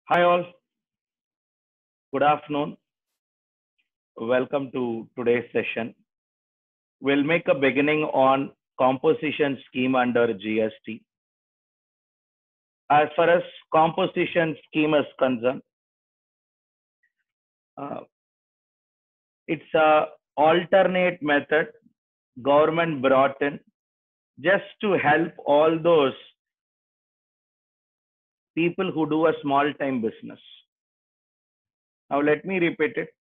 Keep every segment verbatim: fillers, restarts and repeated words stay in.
Hi all, good afternoon. Welcome to today's session. We'll make a beginning on composition scheme under G S T. As far as composition scheme is concerned, uh, it's a alternate method government brought in just to help all those people who do a small time business. Now let me repeat it.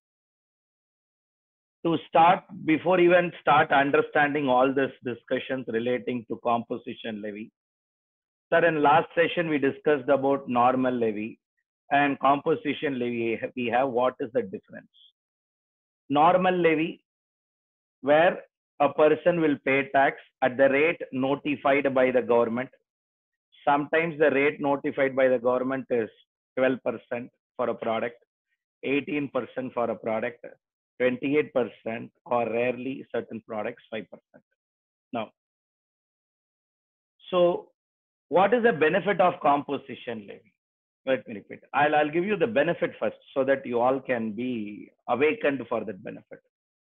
To start, before even start understanding all these discussions relating to composition levy, sir, in last session we discussed about normal levy and composition levy. We have what is the difference? Normal levy, where a person will pay tax at the rate notified by the government. Sometimes the rate notified by the government is twelve percent for a product, eighteen percent for a product, twenty-eight percent, or rarely certain products five percent. Now, so what is the benefit of composition levy? Let me repeat. I'll, I'll give you the benefit first so that you all can be awakened for that benefit.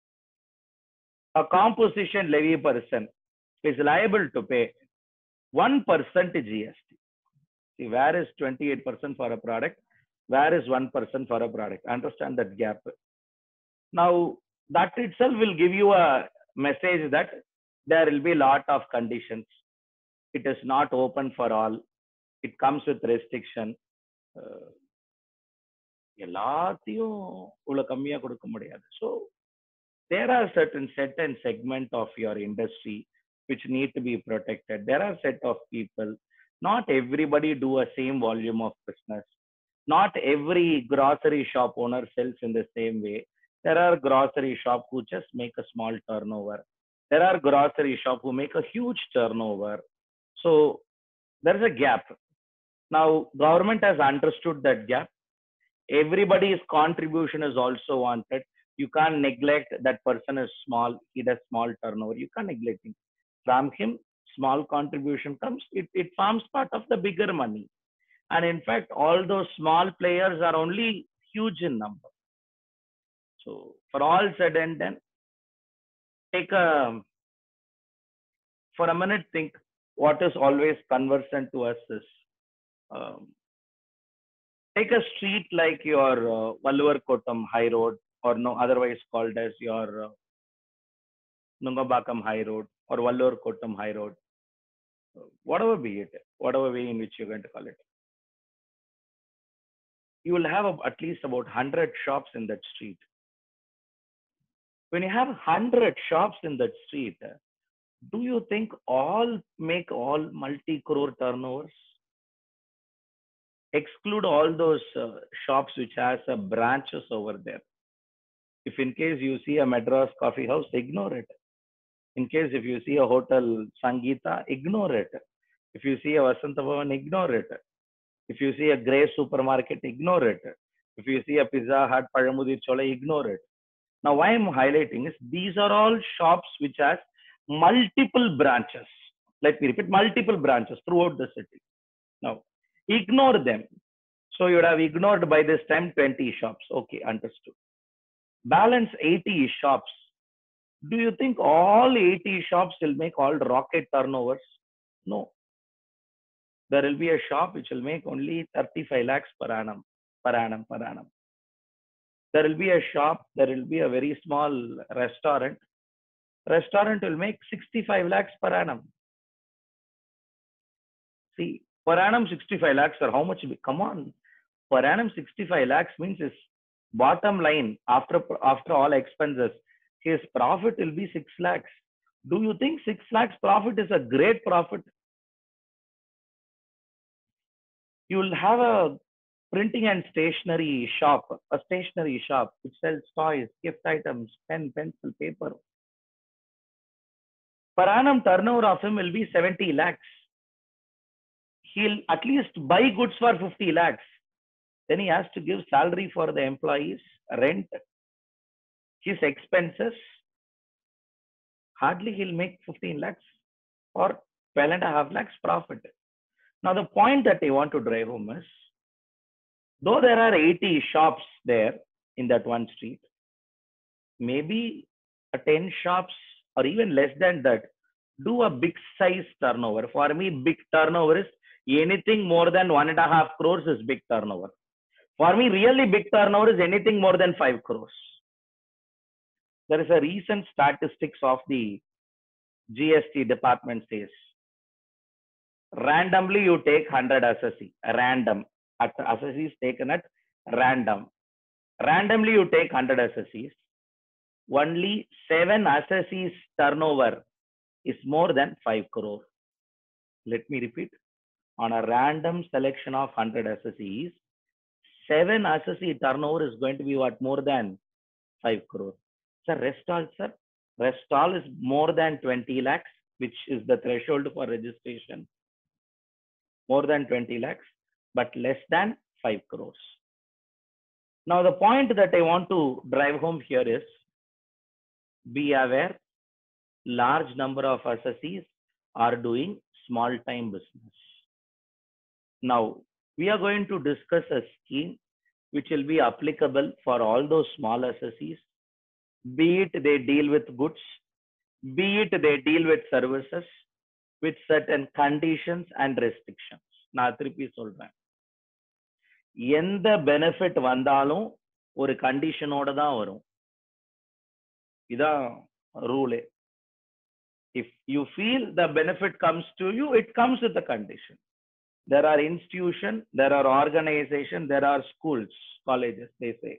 A composition levy person is liable to pay one percent G S T. See, where is twenty-eight percent for a product? Where is one percent for a product? Understand that gap. Now, that itself will give you a message that there will be a lot of conditions. It is not open for all. It comes with restriction. எல்லாத்தையும் இவ்வளோ கம்மியாக கொடுக்க முடியாது. So there are certain certain segment of your industry which need to be protected. There are set of people. Not everybody do a same volume of business. Not every grocery shop owner sells in the same way. There are grocery shop who just make a small turnover. There are grocery shop who make a huge turnover. So there is a gap. Now government has understood that gap. Everybody's contribution is also wanted. You can't neglect that person is small, he does small turnover. You can't neglect him. From him, small contribution comes, it, it forms part of the bigger money. And in fact, all those small players are only huge in number. So for all said and done, take a, for a minute, think what is always conversant to us is, um, take a street like your uh, Valluvar Kottam High Road, or no otherwise called as your uh, Nungambakam High Road or Vallur Kottam High Road, whatever be it, whatever way in which you're going to call it. You will have at least about one hundred shops in that street. When you have one hundred shops in that street, do you think all make all multi-crore turnovers? Exclude all those uh, shops which has uh, branches over there. If in case you see a Madras coffee house, ignore it. In case if you see a hotel Sangeeta, ignore it. If you see a Vasanta Bhavan, ignore it. If you see a Grace supermarket, ignore it. If you see a Pizza Hut, Pazhamudi Chola, ignore it. Now, why I'm highlighting is these are all shops which has multiple branches. Let me repeat, multiple branches throughout the city. Now, ignore them. So you would have ignored by this time twenty shops. Okay, understood. Balance eighty shops. Do you think all eighty shops will make all rocket turnovers? No. There will be a shop which will make only thirty-five lakhs per annum, per annum, per annum. There will be a shop, there will be a very small restaurant. Restaurant will make sixty-five lakhs per annum. See, per annum sixty-five lakhs, or how much? Come on. Per annum sixty-five lakhs means his bottom line after, after all expenses, his profit will be six lakhs. Do you think six lakhs profit is a great profit? You will have a printing and stationery shop, a stationery shop which sells toys, gift items, pen, pencil, paper. Per annum turnover of him will be seventy lakhs. He'll at least buy goods for fifty lakhs. Then he has to give salary for the employees, rent, his expenses. Hardly he'll make fifteen lakhs or twelve and a half lakhs profit. Now, the point that I want to drive home is Though there are eighty shops there in that one street, maybe a ten shops or even less than that do a big size turnover. For me, big turnover is anything more than one and a half crores is big turnover. For me, really big turnover is anything more than five crores. There is a recent statistics of the G S T department says, randomly you take one hundred assessee, random, assessees taken at random. Randomly you take one hundred assessees, only seven assessees turnover is more than five crore. Let me repeat, on a random selection of one hundred assessees, seven assessee turnover is going to be what, more than five crore. Sir, rest all, sir, rest all is more than twenty lakhs, which is the threshold for registration. More than twenty lakhs, but less than five crores. Now, the point that I want to drive home here is, be aware, large number of assessees are doing small time business. Now, we are going to discuss a scheme which will be applicable for all those small assessees, be it they deal with goods, be it they deal with services, with certain conditions and restrictions. நான் திருப்பி சொல்றேன், எந்த benefit வந்தாலும் ஒரு கண்டிஷனோட தான் வரும். இதான் ரூலே. If you feel the benefit comes to you, it comes with a condition. There are institutions, there are organizations, there are schools, colleges, they say.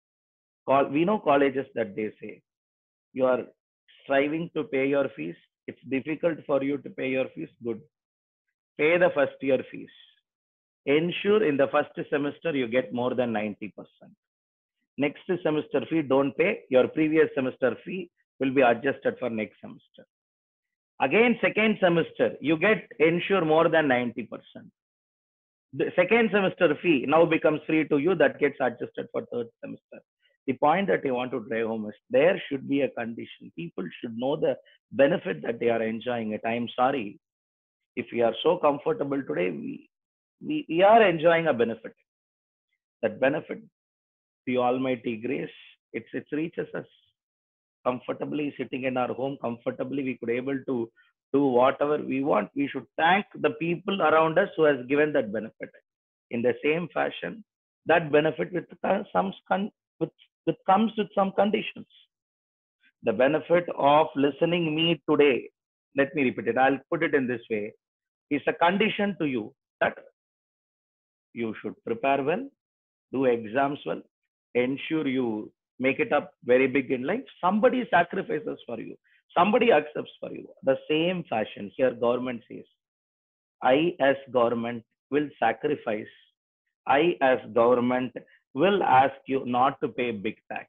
We know colleges that they say, you are striving to pay your fees. It's difficult for you to pay your fees. Good. Pay the first year fees. Ensure in the first semester you get more than ninety percent. Next semester fee, don't pay. Your previous semester fee will be adjusted for next semester. Again, second semester, you get ensure more than ninety percent. The second semester fee now becomes free to you, that gets adjusted for third semester. The point that I want to drive home is, there should be a condition. People should know the benefit that they are enjoying it. I am sorry, if we are so comfortable today, we, we, we are enjoying a benefit. That benefit, the Almighty grace, it's, it reaches us comfortably, sitting in our home comfortably. We could able to do whatever we want. We should thank the people around us who has given that benefit. In the same fashion, that benefit with some with, with comes with some conditions. The benefit of listening me today, let me repeat it, I'll put it in this way, is a condition to you that you should prepare well, do exams well, ensure you make it up very big in life. Somebody sacrifices for you, somebody accepts for you. The same fashion here, government says, I as government will sacrifice, I as government will ask you not to pay big tax,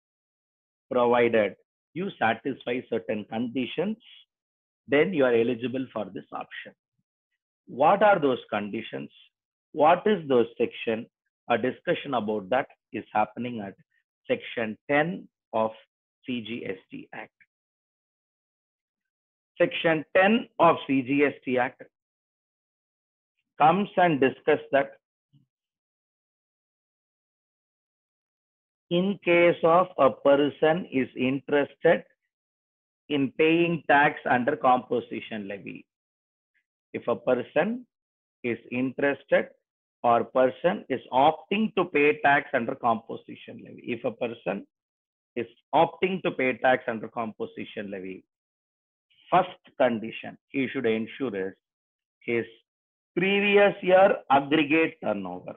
provided you satisfy certain conditions, then you are eligible for this option. What are those conditions? What is those section? A discussion about that is happening at section ten of C G S T Act. Section ten of C G S T Act comes and discuss that in case of a person is interested in paying tax under composition levy. If a person is interested or person is opting to pay tax under composition levy, if a person is opting to pay tax under composition levy, first condition he should ensure is his previous year aggregate turnover.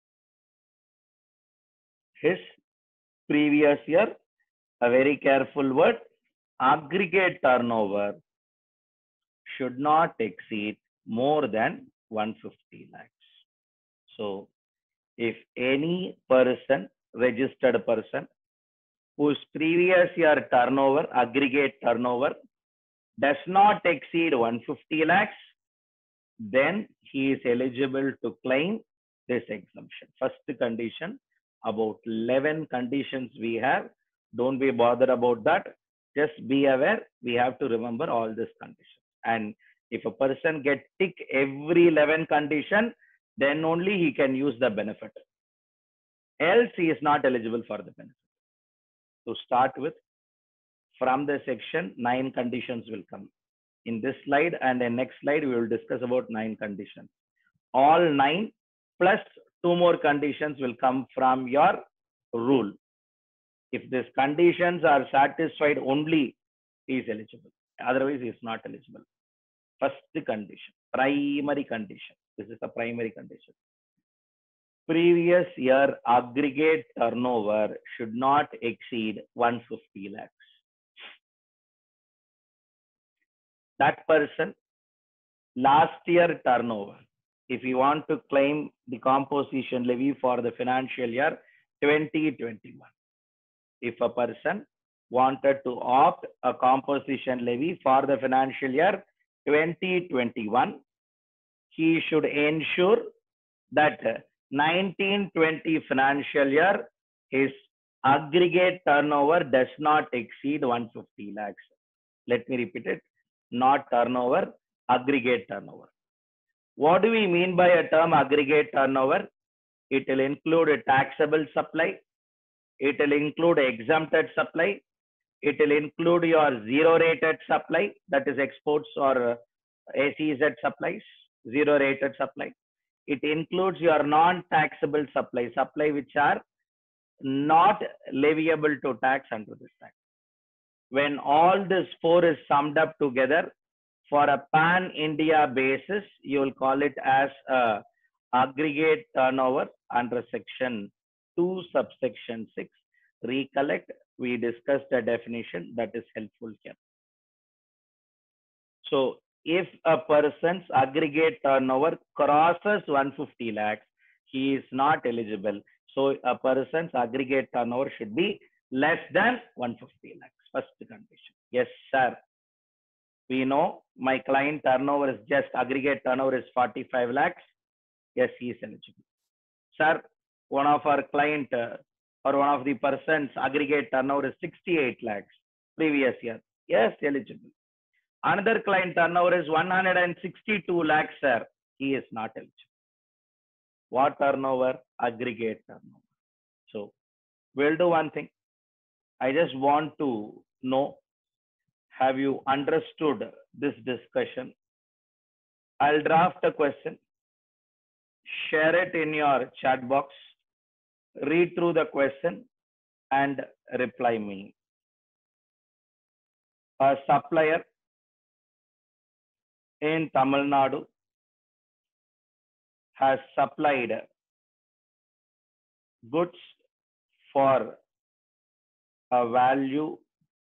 His previous year, a very careful word, aggregate turnover should not exceed more than one hundred fifty lakhs. So, if any person, registered person, whose previous year turnover, aggregate turnover, does not exceed one hundred fifty lakhs, then he is eligible to claim this exemption. First condition, about eleven conditions we have. Don't be bothered about that. Just be aware, we have to remember all these conditions. And if a person gets tick every eleven condition, then only he can use the benefit. else he is not eligible for the benefit. To start with, from the section, nine conditions will come. In this slide and the next slide, we will discuss about nine conditions. All nine plus two more conditions will come from your rule. If these conditions are satisfied only, he is eligible. Otherwise, he is not eligible. First condition, primary condition. This is the primary condition. Previous year aggregate turnover should not exceed one hundred fifty lakhs. That person, last year turnover, if you want to claim the composition levy for the financial year twenty twenty-one, if a person wanted to opt a composition levy for the financial year twenty twenty-one, he should ensure that nineteen twenty financial year, his aggregate turnover does not exceed one hundred fifty lakhs. Let me repeat it. Not turnover, aggregate turnover. What do we mean by a term aggregate turnover? It will include a taxable supply. It will include exempted supply. It will include your zero rated supply, that is exports or A C Z supplies, zero rated supply. It includes your non-taxable supply, supply which are not leviable to tax under this tax. When all this four is summed up together, for a pan-India basis, you will call it as a aggregate turnover under section two, subsection six. Recollect, we discussed a definition that is helpful here. So, if a person's aggregate turnover crosses one hundred fifty lakhs, he is not eligible. So, a person's aggregate turnover should be less than one hundred fifty lakhs. First condition. Yes, sir. We know my client turnover is just aggregate turnover is forty-five lakhs. Yes, he is eligible. Sir, one of our client uh, or one of the persons aggregate turnover is sixty-eight lakhs previous year. Yes, eligible. Another client turnover is one hundred sixty-two lakhs, sir. He is not eligible. What turnover? Aggregate turnover. So, we'll do one thing. I just want to know, have you understood this discussion? I'll draft a question, share it in your chat box, read through the question and reply me. A supplier in Tamil Nadu has supplied goods for a value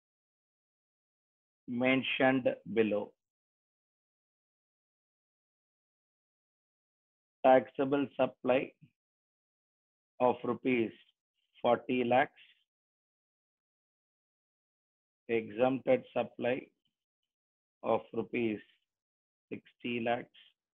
mentioned below. Taxable supply of rupees forty lakhs, exempted supply of rupees sixty lakhs,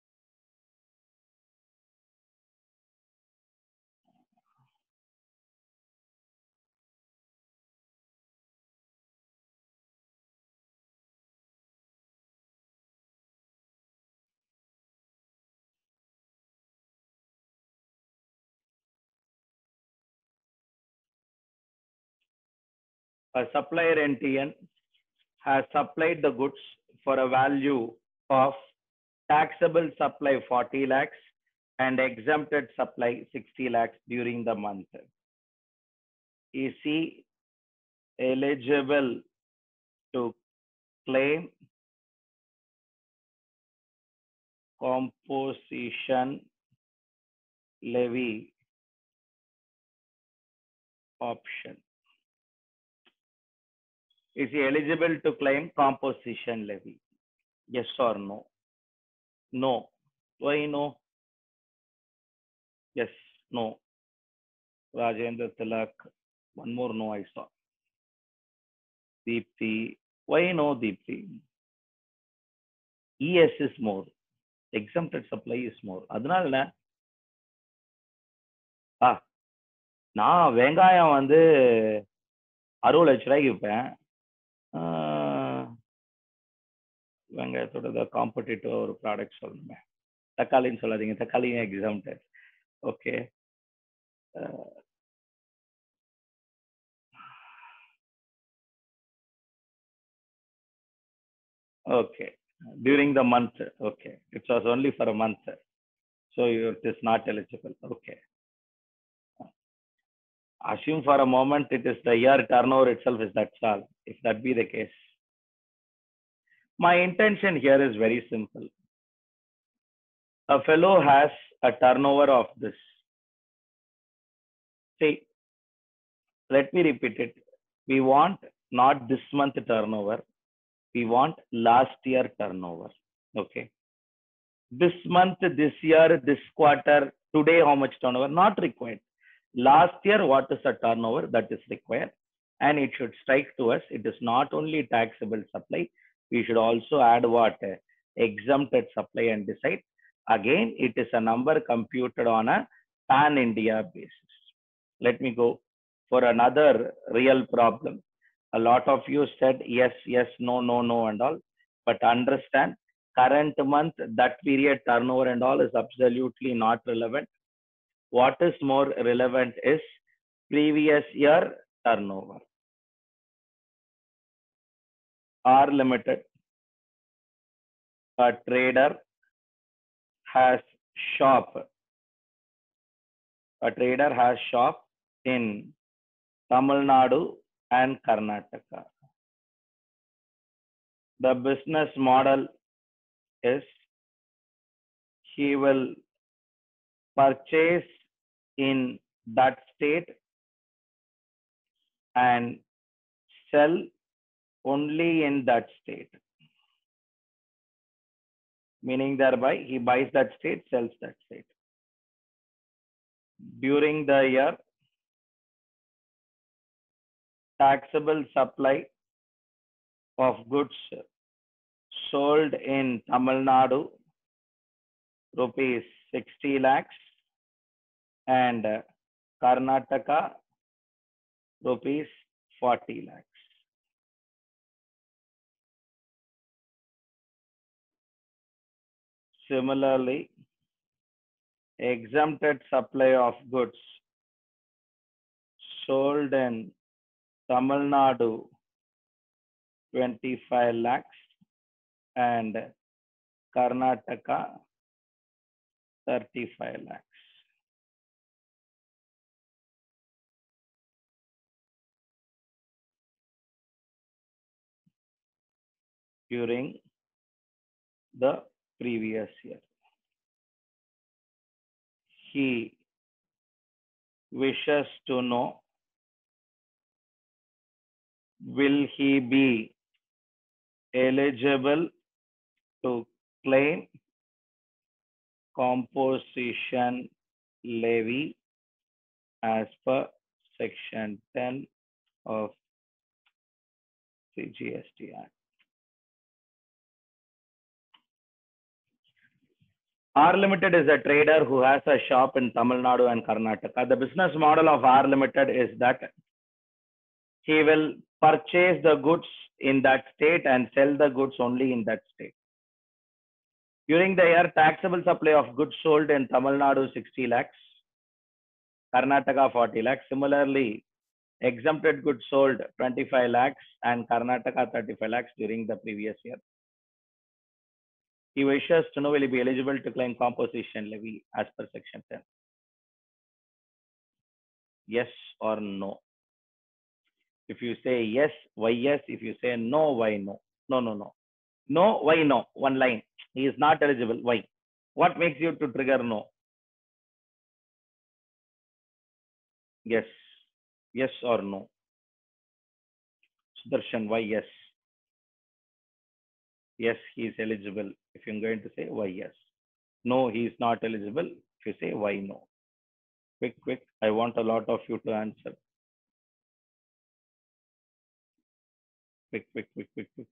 a supplier N T N has supplied the goods for a value of taxable supply forty lakhs and exempted supply sixty lakhs during the month. Is he eligible to claim composition levy option? Is he eligible to claim composition levy? Yes or no? No. Why no? Yes, no. Rajendra Tilak. One more no I saw. Deepthi. Why no, Deepthi? E S is more. Exempted supply is more. அதனால ஆ நான் வெங்காயம் வந்து அறுபது லட்ச ரூபாய்க்கு விற்பேன். வெங்காயத்தோட competitive ஒரு product சொல்லணுமே. தக்காளின்னு சொல்லாதீங்க, தக்காளியும் exempted. Okay, Okay. During the month. Okay. It was only for a month. So it is not eligible. Okay. Assume for a moment it is the year turnover itself is that's all. If that be the case. My intention here is very simple. A fellow has a turnover of this. See, let me repeat it. We want not this month turnover. We want last year turnover. Okay. This month, this year, this quarter, today, how much turnover? Not required. Last year, what is the turnover that is required? And it should strike to us. It is not only taxable supply. We should also add what? Exempted supply and decide. Again, it is a number computed on a pan India basis. Let me go for another real problem. A lot of you said yes, yes, no, no, no, and all. But understand, current month, that period turnover and all is absolutely not relevant. What is more relevant is previous year turnover. R Limited, a trader has shop. A trader has shop in Tamil Nadu and Karnataka. The business model is he will purchase in that state and sell only in that state. Meaning thereby he buys that state, sells that state. During the year, taxable supply of goods sold in Tamil Nadu, rupees sixty lakhs, and Karnataka, rupees forty lakhs. Similarly, exempted supply of goods sold in Tamil Nadu, twenty-five lakhs, and Karnataka, thirty-five lakhs. During the previous year, he wishes to know, will he be eligible to claim composition levy as per section ten of the G S T Act. R Limited is a trader who has a shop in Tamil Nadu and Karnataka. The business model of R Limited is that he will purchase the goods in that state and sell the goods only in that state. During the year, taxable supply of goods sold in Tamil Nadu sixty lakhs, Karnataka forty lakhs. Similarly, exempted goods sold twenty-five lakhs and Karnataka thirty-five lakhs during the previous year. He wishes to know, will he be eligible to claim composition levy as per section ten? Yes or no? If you say yes, why yes? If you say no, why no? No, no, no. No, why no? One line. He is not eligible. Why? What makes you to trigger no? Yes. Yes or no? Sudarshan, why yes? Yes, he is eligible. If you're going to say why yes. No, he is not eligible. If you say why no. Quick, quick. I want a lot of you to answer. Quick, quick, quick, quick, quick.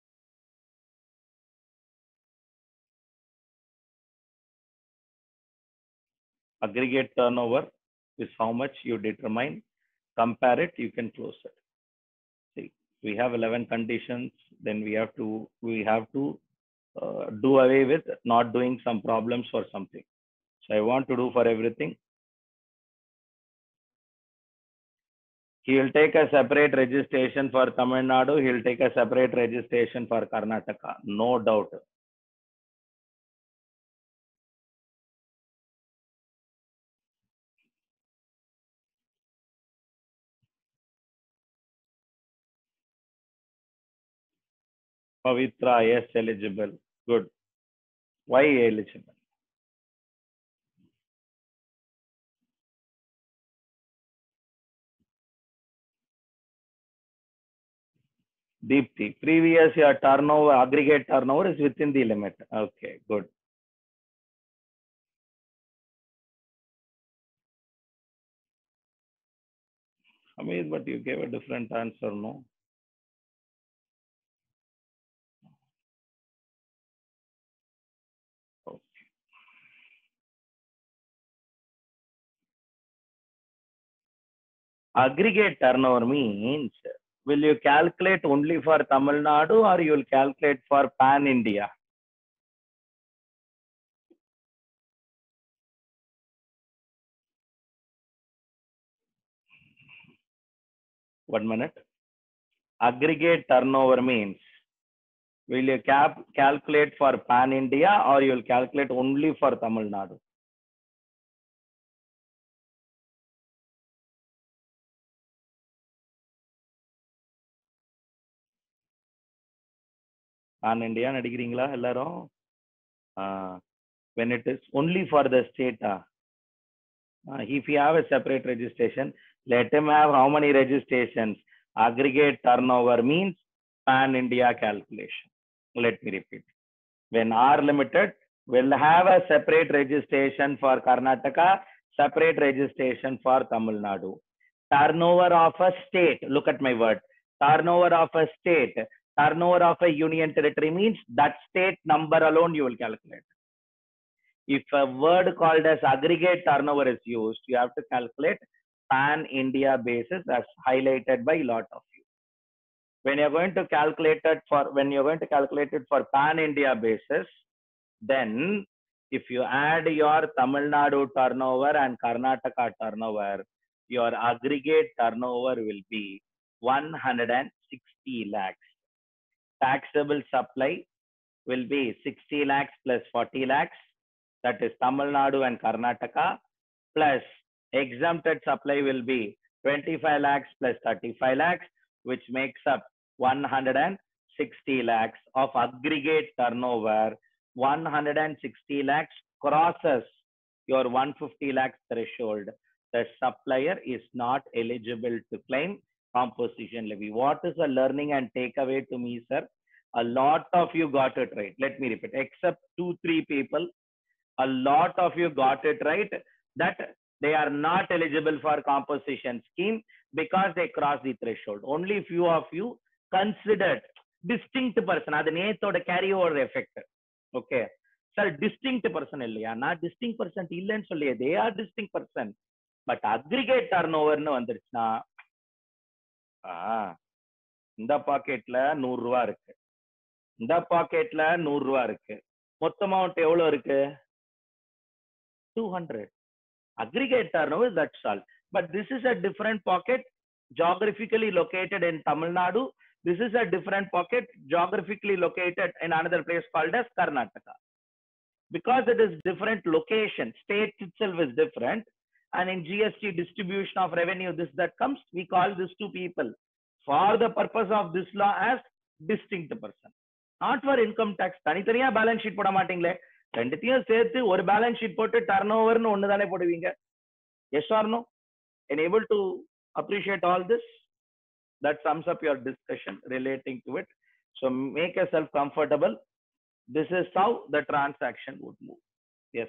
Aggregate turnover is how much you determine. Compare it, you can close it. See, we have eleven conditions. Then we have to we have to uh, do away with not doing some problems for something. So I want to do for everything. He will take a separate registration for Tamil Nadu. He will take a separate registration for Karnataka. No doubt. Pavitra, yes, eligible. Good. Why eligible? Deepthi, previous year turnover, aggregate turnover is within the limit. Okay, good. Amit, but you gave a different answer, no? Okay. Aggregate turnover means, will you calculate only for Tamil Nadu or you will calculate for Pan India? One minute. Aggregate turnover means, will you cap calculate for Pan India or you will calculate only for Tamil Nadu? Pan India நடிக்கிறீங்களா எல்லாரும்? Uh, when it is only for the state, uh, uh, if you have a separate registration, let him have how many registrations? Aggregate turnover means Pan India calculation. Let me repeat. When R Limited will have a separate registration for Karnataka, separate registration for Tamil Nadu. Turnover of a state, look at my word, turnover of a state, turnover of a union territory means that state number alone you will calculate. If a word called as aggregate turnover is used, you have to calculate Pan India basis as highlighted by lot of you. When you're going to calculate it for when you're going to calculate it for Pan India basis, then if you add your Tamil Nadu turnover and Karnataka turnover, your aggregate turnover will be one hundred sixty lakhs. Taxable supply will be sixty lakhs plus forty lakhs, that is Tamil Nadu and Karnataka, plus exempted supply will be twenty-five lakhs plus thirty-five lakhs, which makes up one hundred sixty lakhs of aggregate turnover. one hundred sixty lakhs crosses your one hundred fifty lakhs threshold. The supplier is not eligible to claim composition levy. What is the learning and takeaway to me, sir? A lot of you got it right. Let me repeat, except two, three people, a lot of you got it right that they are not eligible for composition scheme because they cross the threshold. Only few of you considered distinct person. Adu நேத்தோட carry over effect. Okay. Sir, distinct person இல்லையா? நான் distinct person இல்லைன்னு சொல்லியே. They are distinct person. But aggregate turnover னு வந்துருச்சுனா, இந்த பாக்கெட்ல நூறு ரூபாய் இருக்கு, இந்த பாக்கெட்ல நூறு ரூபாய் இருக்கு, மொத்த அமௌண்ட் எவ்வளவு இருக்கு? two hundred. Aggregate turnover, that's all. But this is a different pocket geographically located in Tamil Nadu. This is a different pocket geographically located in another place called as Karnataka. Because it is different location, state itself is different. And in G S T distribution of revenue, this that comes, we call these two people for the purpose of this law as distinct person. Not for income tax. தனித்தனியா balance sheet போட மாட்டீங்களே, ரெண்டுத்தையும் சேர்த்து ஒரு balance sheet போட்டு turnover னு ஒன்னு தானே போடுவீங்க? Yes or no? Able to appreciate all this? That sums up your discussion relating to it. So make yourself comfortable. This is how the transaction would move. Yes.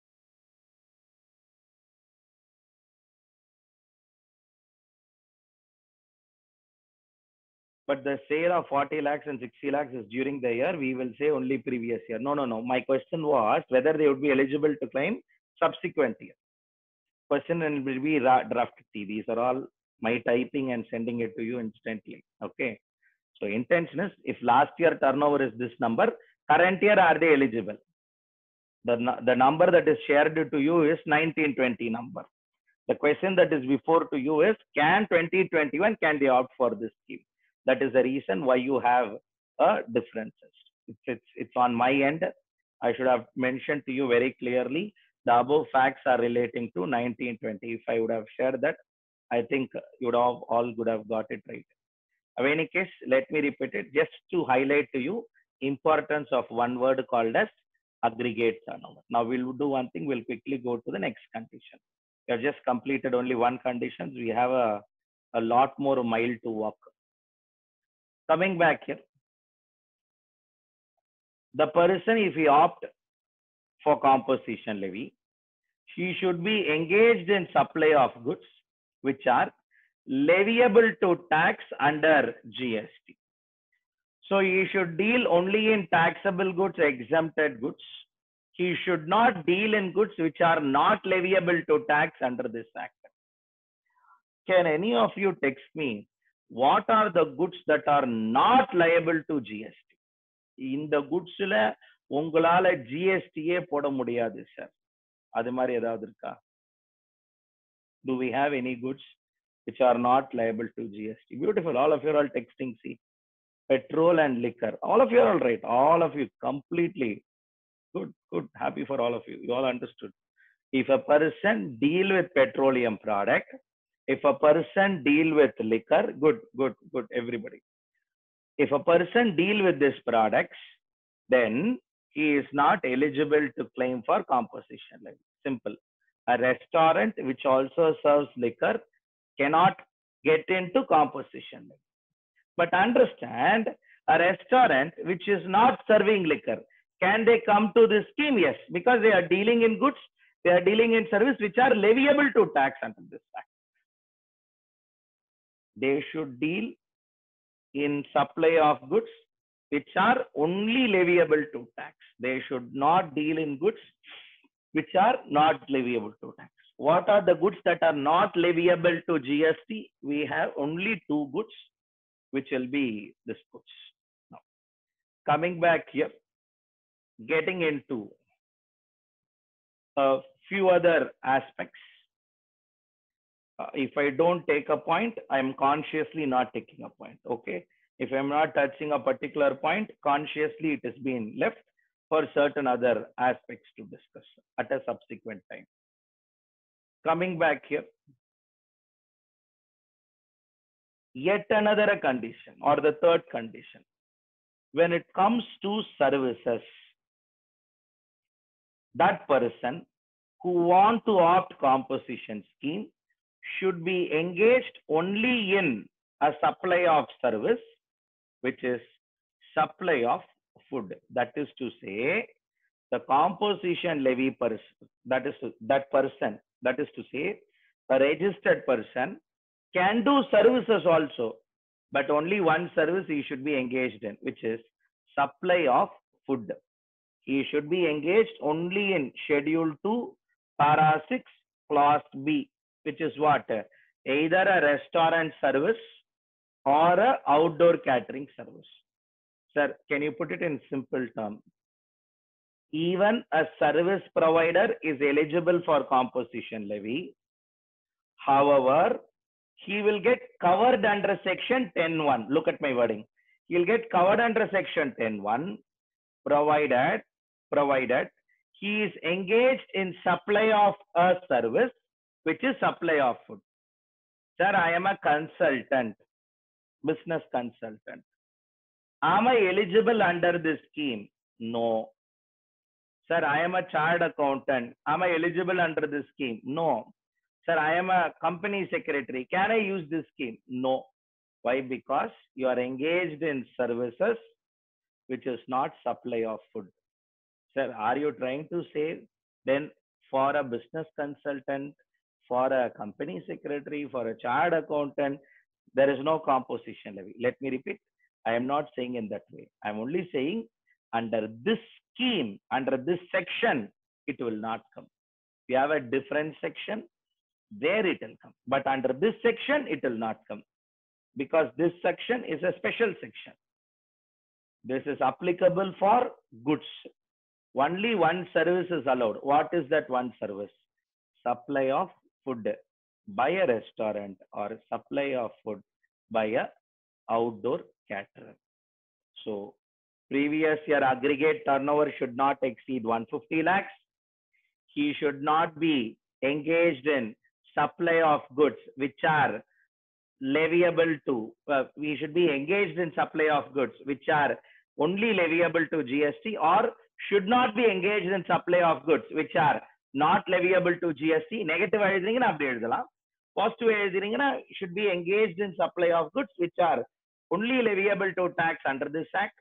But the sale of forty lakhs and sixty lakhs is during the year. We will say only previous year. No, no, no. My question was whether they would be eligible to claim subsequent year. Question will be draft T. These are all my typing and sending it to you instantly. Okay. So intention is, if last year turnover is this number, current year are they eligible? The, the number that is shared to you is nineteen twenty number. The question that is before to you is, can twenty twenty-one, can they opt for this scheme? That is the reason why you have a differences. It's, it's, it's on my end. I should have mentioned to you very clearly, the above facts are relating to nineteen twenty. If I would have shared that, I think you would have all would have got it right. In any case, let me repeat it just to highlight to you importance of one word called as aggregate turnover. Now we'll do one thing. We'll quickly go to the next condition. We have just completed only one condition. We have a, a lot more mile to walk. Coming back here, the person, if he opt for composition levy, she should be engaged in supply of goods which are leviable to tax under G S T. So he should deal only in taxable goods, exempted goods. He should not deal in goods which are not leviable to tax under this act. Can any of you text me what are the goods that are not liable to G S T? In the goods la ungalaala G S T ye poda mudiyadu sir. Adu mari edavadhu irukka? Do we have any goods which are not liable to G S T? Beautiful. All of you are all texting. See, petrol and liquor. All of you are all right. All of you completely good. Good. Happy for all of you. You all understood. If a person deal with petroleum product, if a person deal with liquor, good, good, good. Everybody. If a person deal with these products, then he is not eligible to claim for composition levy. Simple. A restaurant which also serves liquor cannot get into composition levy. But understand, a restaurant which is not serving liquor, can they come to this scheme? Yes, because they are dealing in goods, they are dealing in service which are leviable to tax under this act. They should deal in supply of goods which are only leviable to tax. They should not deal in goods which are not leviable to tax. What are the goods that are not leviable to G S T? We have only two goods, which will be this goods. Now, coming back here, getting into a few other aspects. Uh, if I don't take a point, I'm consciously not taking a point. Okay. If I'm not touching a particular point, consciously it is being left for certain other aspects to discuss at a subsequent time. Coming back here, yet another condition or the third condition. When it comes to services, that person who want to opt composition scheme should be engaged only in a supply of service, which is supply of food. That is to say, the composition levy person, that is to, that person, that is to say, a registered person can do services also, but only one service he should be engaged in, which is supply of food. He should be engaged only in Schedule two, Para six, Clause B, which is what? Either a restaurant service or a outdoor catering service. Sir, can you put it in simple terms? Even a service provider is eligible for composition levy. However, he will get covered under section ten one. Look at my wording. He will get covered under section ten one, provided, provided he is engaged in supply of a service, which is supply of food. Sir, I am a consultant, business consultant. Am I eligible under this scheme? No. Sir, I am a chartered accountant. Am I eligible under this scheme? No. Sir, I am a company secretary. Can I use this scheme? No. Why? Because you are engaged in services, which is not supply of food. Sir, are you trying to say then for a business consultant, for a company secretary, for a chartered accountant, there is no composition levy? Let me repeat. I am not saying in that way. I am only saying under this scheme, under this section, it will not come. If you have a different section, there it will come. But under this section, it will not come. Because this section is a special section. This is applicable for goods. Only one service is allowed. What is that one service? Supply of food. by a restaurant or supply of food by a outdoor caterer. So previous year aggregate turnover should not exceed one hundred fifty lakhs. He should not be engaged in supply of goods which are leviable to, uh, we should be engaged in supply of goods which are only leviable to G S T, or should not be engaged in supply of goods which are not leviable to G S T. Negative எழுதுறீங்கன்னா அப்படி எழுதலாம். Positive எழுதுறீங்கன்னா should be engaged in supply of goods which are only leviable to tax under this act.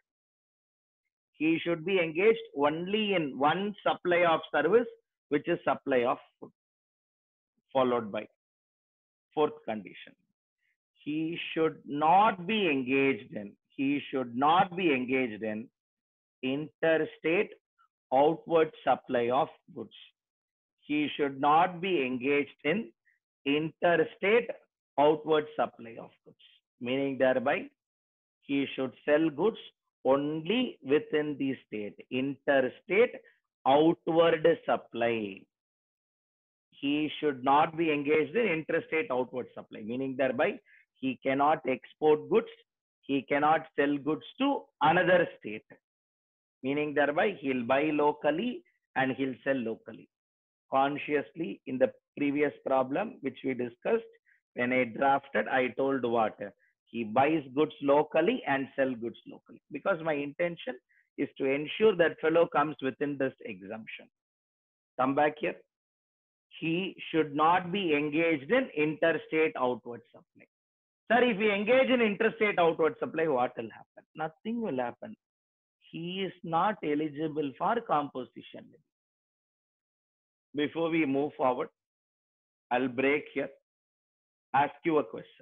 He should be engaged only in one supply of service, which is supply of food. Followed by fourth condition. He should not be engaged in, he should not be engaged in interstate outward supply of goods. He should not be engaged in interstate outward supply of goods. Meaning thereby, he should sell goods only within the state. Interstate outward supply. He should not be engaged in interstate outward supply. Meaning thereby, he cannot export goods. He cannot sell goods to another state. Meaning thereby, he'll buy locally and he'll sell locally. Consciously, in the previous problem which we discussed, when I drafted, I told what? He buys goods locally and sell goods locally. Because my intention is to ensure that fellow comes within this exemption. Come back here. He should not be engaged in interstate outward supply. Sir, if we engage in interstate outward supply, what will happen? Nothing will happen. He is not eligible for composition levy. Before we move forward, I'll break here. Ask you a question.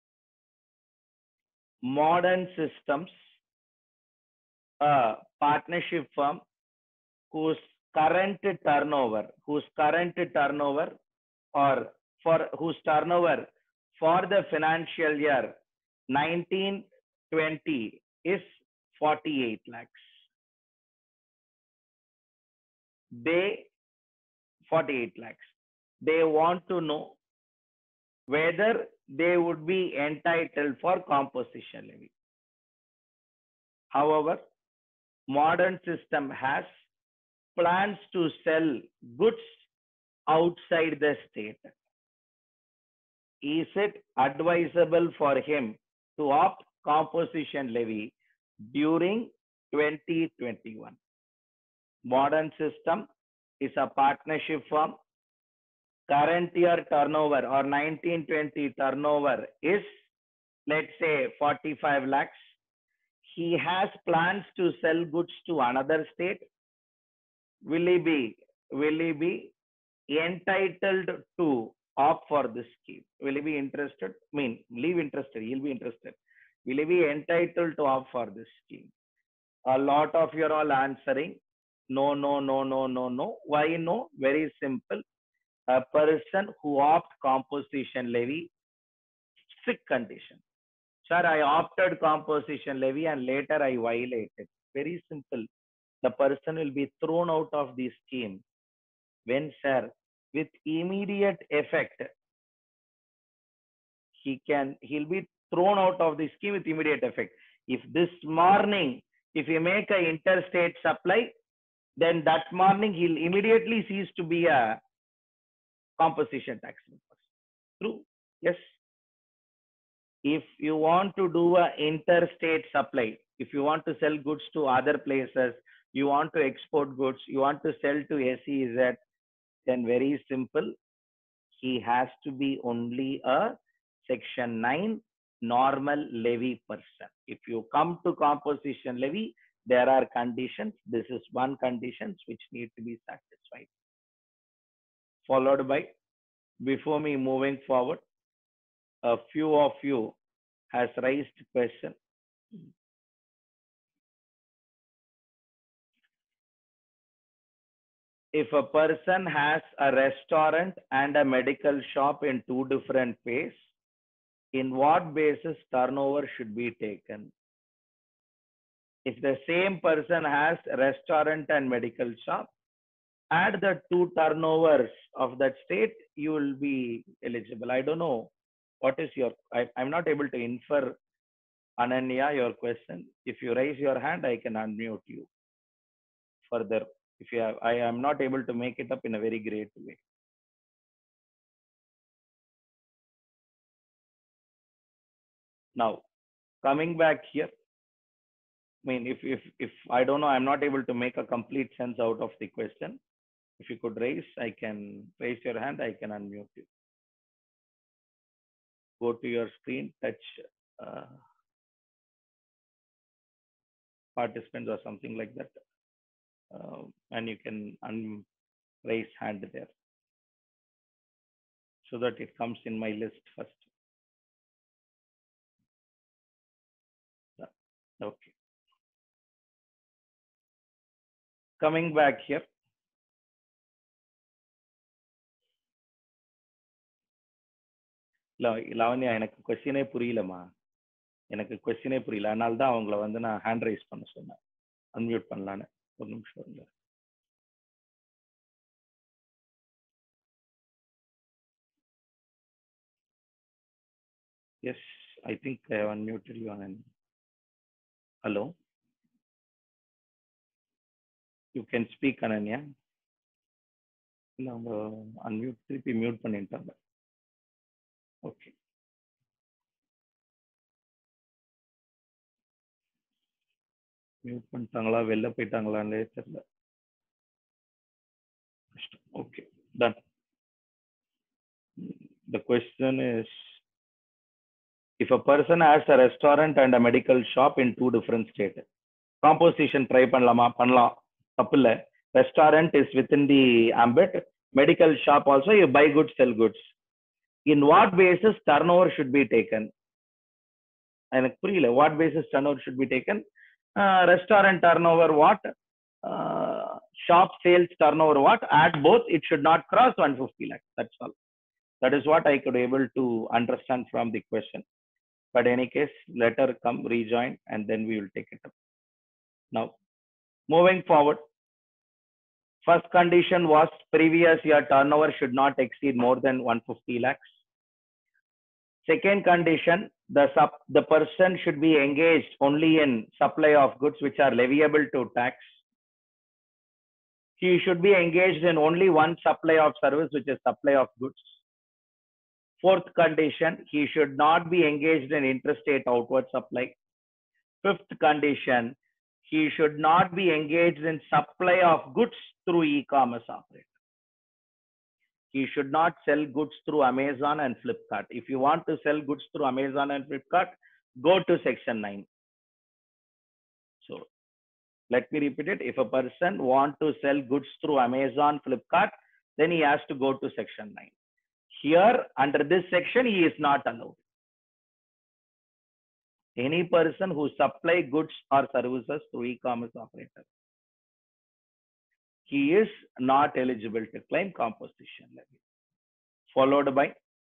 Modern systems, a partnership firm whose current turnover, whose current turnover or for whose turnover for the financial year nineteen twenty is forty-eight lakhs. They forty-eight lakhs. They want to know whether they would be entitled for composition levy. However, modern system has plans to sell goods outside the state. Is it advisable for him to opt composition levy during twenty twenty-one? Modern system is a partnership firm. Current year turnover or nineteen twenty turnover is, let's say, forty-five lakhs. He has plans to sell goods to another state. Will he be, will he be entitled to opt for this scheme? Will he be interested? I mean, leave interested. He'll be interested. Will he be entitled to opt for this scheme? A lot of you are all answering no, no, no, no, no, no. Why no? Very simple. A person who opt composition levy, strict condition. Sir, I opted composition levy and later I violated. Very simple. The person will be thrown out of the scheme. When, sir, with immediate effect, he can, he'll be thrown out of the scheme with immediate effect. If this morning, if you make an interstate supply, then that morning he'll immediately cease to be a composition tax person. True? Yes. If you want to do a interstate supply, if you want to sell goods to other places, you want to export goods, you want to sell to S E Z, then very simple. He has to be only a section nine normal levy person. If you come to composition levy, there are conditions. This is one condition which need to be satisfied. Followed by, before me moving forward, a few of you has raised question. If a person has a restaurant and a medical shop in two different ways, in what basis turnover should be taken? If the same person has a restaurant and medical shop, add the two turnovers of that state, you will be eligible. I don't know what is your, I, I'm not able to infer, Ananya, your question. If you raise your hand, I can unmute you further. If you have, I am not able to make it up in a very great way. Now, coming back here, I mean, if, if, if I don't know, I'm not able to make a complete sense out of the question. If you could raise, I can raise your hand, I can unmute you. Go to your screen, touch uh, participants or something like that. Uh, and you can un raise hand there so that it comes in my list first. Okay. Coming back here. Lavanya, எனக்கு கொஸ்டினே புரியலமா, எனக்கு கொஸ்டினே புரியல, அதனால தான் அவங்கள வந்து நான் hand rice பண்ண சொன்னேன், அன்மியூட் பண்ணலான்னு. ஒரு நிமிஷம் இருங்க. Yes, I think I have unmuted you. And hello, you can speak, Ananya. இல்ல அவங்க அன்மியூட் திருப்பி மியூட் பண்ணிட்டாங்க. ஓகே. மியூட் பண்ணிட்டாங்களா, வெளில போயிட்டாங்களான்னு தெரியல. Okay, done. The question is, if a person has a restaurant and a medical shop in two different states, composition try பண்ணலாமா? பண்ணலாம், தப்பு இல்ல. Restaurant is within the ambit, medical shop also, you buy goods, sell goods. In what basis turnover should be taken? எனக்கு புரியல. What basis turnover should be taken? Uh, restaurant turnover what? Uh, shop sales turnover what? Add both, it should not cross one hundred fifty lakhs. That's all. That is what I could able to understand from the question. But in any case, let her come rejoin and then we will take it up. Now, moving forward, first condition was previous year turnover should not exceed more than one hundred fifty lakhs. Second condition, the sub, the person should be engaged only in supply of goods which are leviable to tax. He should be engaged in only one supply of service, which is supply of goods. Fourth condition, he should not be engaged in interstate outward supply. Fifth condition, he should not be engaged in supply of goods through e-commerce operator. He should not sell goods through Amazon and Flipkart. If you want to sell goods through Amazon and Flipkart, go to section nine. So let me repeat it. If a person want to sell goods through Amazon, Flipkart, then he has to go to section nine. Here, under this section, he is not allowed. Any person who supply goods or services through e-commerce operator, he is not eligible to claim composition levy. Followed by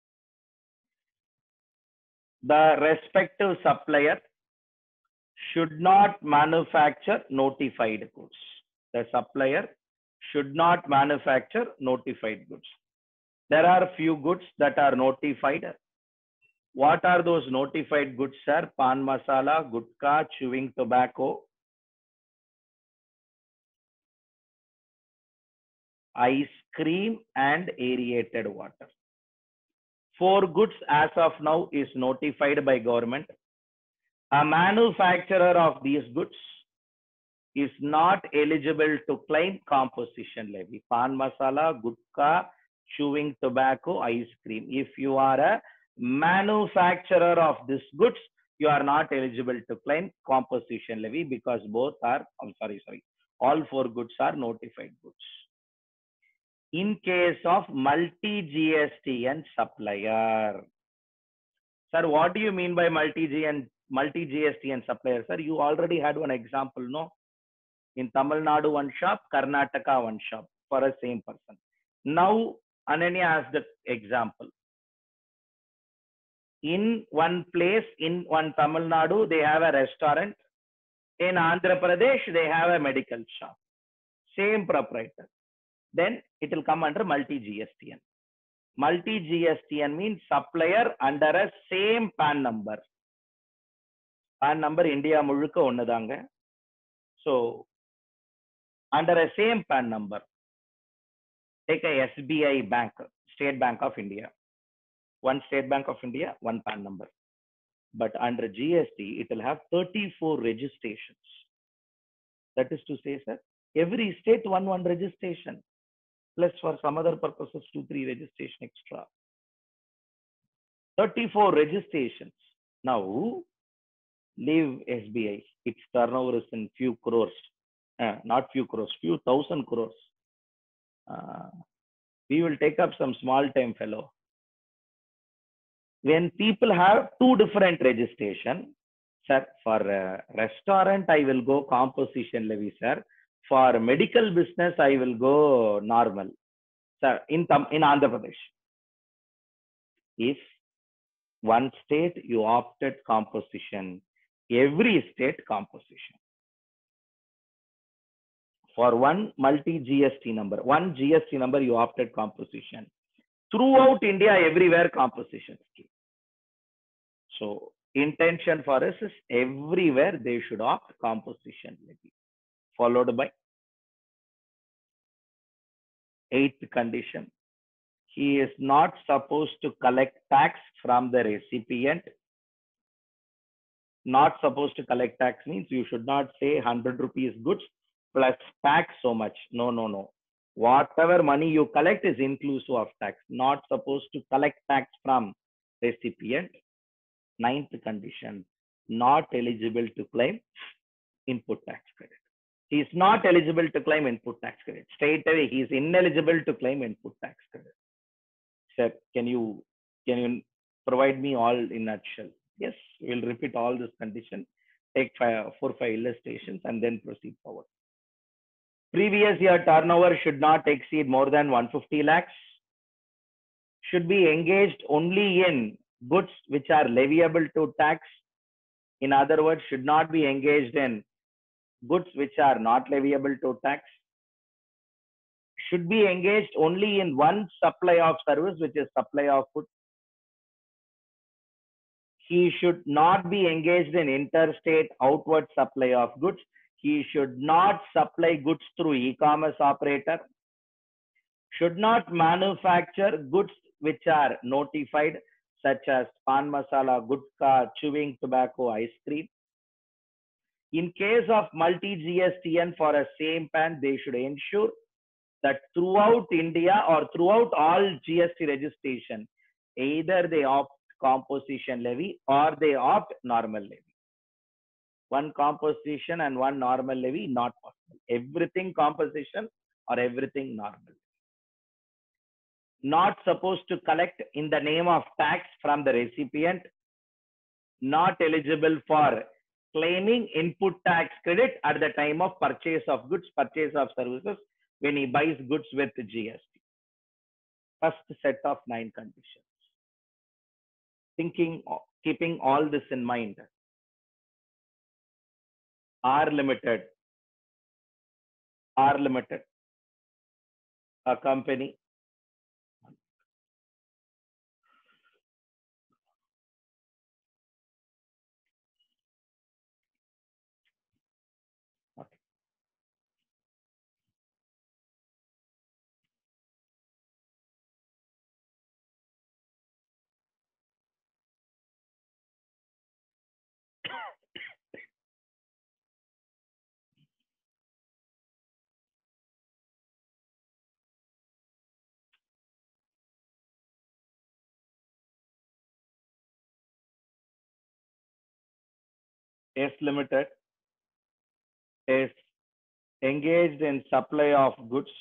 the respective supplier should not manufacture notified goods. The supplier should not manufacture notified goods. There are few goods that are notified. What are those notified goods, sir? Pan masala, gutka, chewing tobacco, ice cream, and aerated water. Four goods as of now is notified by government. A manufacturer of these goods is not eligible to claim composition levy. Pan masala, gutka, chewing tobacco, ice cream. If you are a manufacturer of these goods, you are not eligible to claim composition levy because both are, I'm sorry, sorry, all four goods are notified goods. In case of multi-G S T N supplier. Sir, what do you mean by multi-G and multi-G S T N supplier? Sir, you already had one example, no? In Tamil Nadu, one shop, Karnataka, one shop for a same person. Now, Ananya has the example. In one place, in one Tamil Nadu, they have a restaurant. In Andhra Pradesh, they have a medical shop. Same proprietor. then it will come under multi-G S T N. Multi-G S T N means supplier under a same P A N number. P A N number India முழுக்க ஒண்ணுதாங்க. So, under a same P A N number, take a S B I Bank, State Bank of India. One State Bank of India, one P A N number. But under G S T, it will have thirty-four registrations. That is to say, sir, every state one one registration, plus for some other purposes, two, three registration extra. thirty-four registrations. Now, leave S B I. Its turnover is in few crores, uh, not few crores, few thousand crores. Uh, we will take up some small time fellow. When people have two different registration, sir, for uh, restaurant, I will go composition levy, sir. For medical business, I will go normal. Sir, in, in Andhra Pradesh, if one state you opted composition, every state composition. For one multi-G S T number, one G S T number you opted composition. Throughout India, everywhere composition scheme. So, intention for us is everywhere they should opt composition levy. Followed by eighth condition. He is not supposed to collect tax from the recipient. Not supposed to collect tax means you should not say one hundred rupees goods plus tax so much. No, no, no. Whatever money you collect is inclusive of tax. Not supposed to collect tax from recipient. Ninth condition, not eligible to claim input tax credit. He is not eligible to claim input tax credit. Straight away, he is ineligible to claim input tax credit. Sir, can you can you provide me all in a nutshell? Yes, we'll repeat all this condition, take five, four, five illustrations, and then proceed forward. Previous year turnover should not exceed more than one hundred fifty lakhs. Should be engaged only in goods which are leviable to tax. In other words, should not be engaged in goods which are not leviable to tax. Should be engaged only in one supply of service, which is supply of food. He should not be engaged in interstate outward supply of goods. He should not supply goods through e-commerce operator. Should not manufacture goods which are notified, such as pan masala, gutka, chewing tobacco, ice cream. In case of multi-G S T N for a same P A N, they should ensure that throughout India or throughout all G S T registration, either they opt composition levy or they opt normal levy. One composition and one normal levy, not possible. Everything composition or everything normal. Not supposed to collect in the name of tax from the recipient. Not eligible for claiming input tax credit at the time of purchase of goods, purchase of services, when he buys goods with G S T. First set of nine conditions. Thinking, keeping all this in mind, R Limited, R Limited, a company S Limited is engaged in supply of goods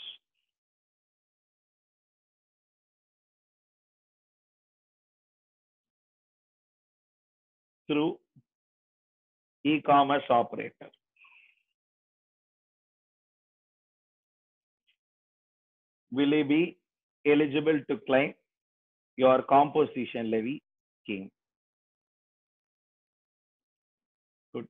through e-commerce operator. Will he be eligible to claim your composition levy scheme? Good.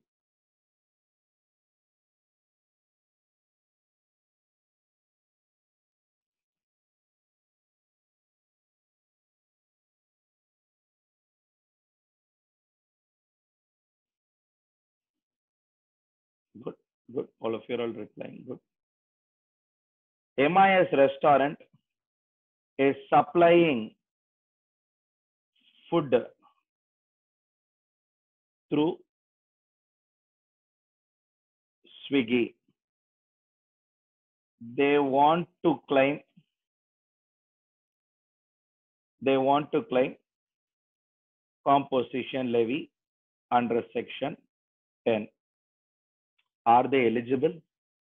Good, good. All of you are all replying. Good. M I S restaurant is supplying food through Swiggy. They want to claim, they want to claim composition levy under section ten. Are they eligible?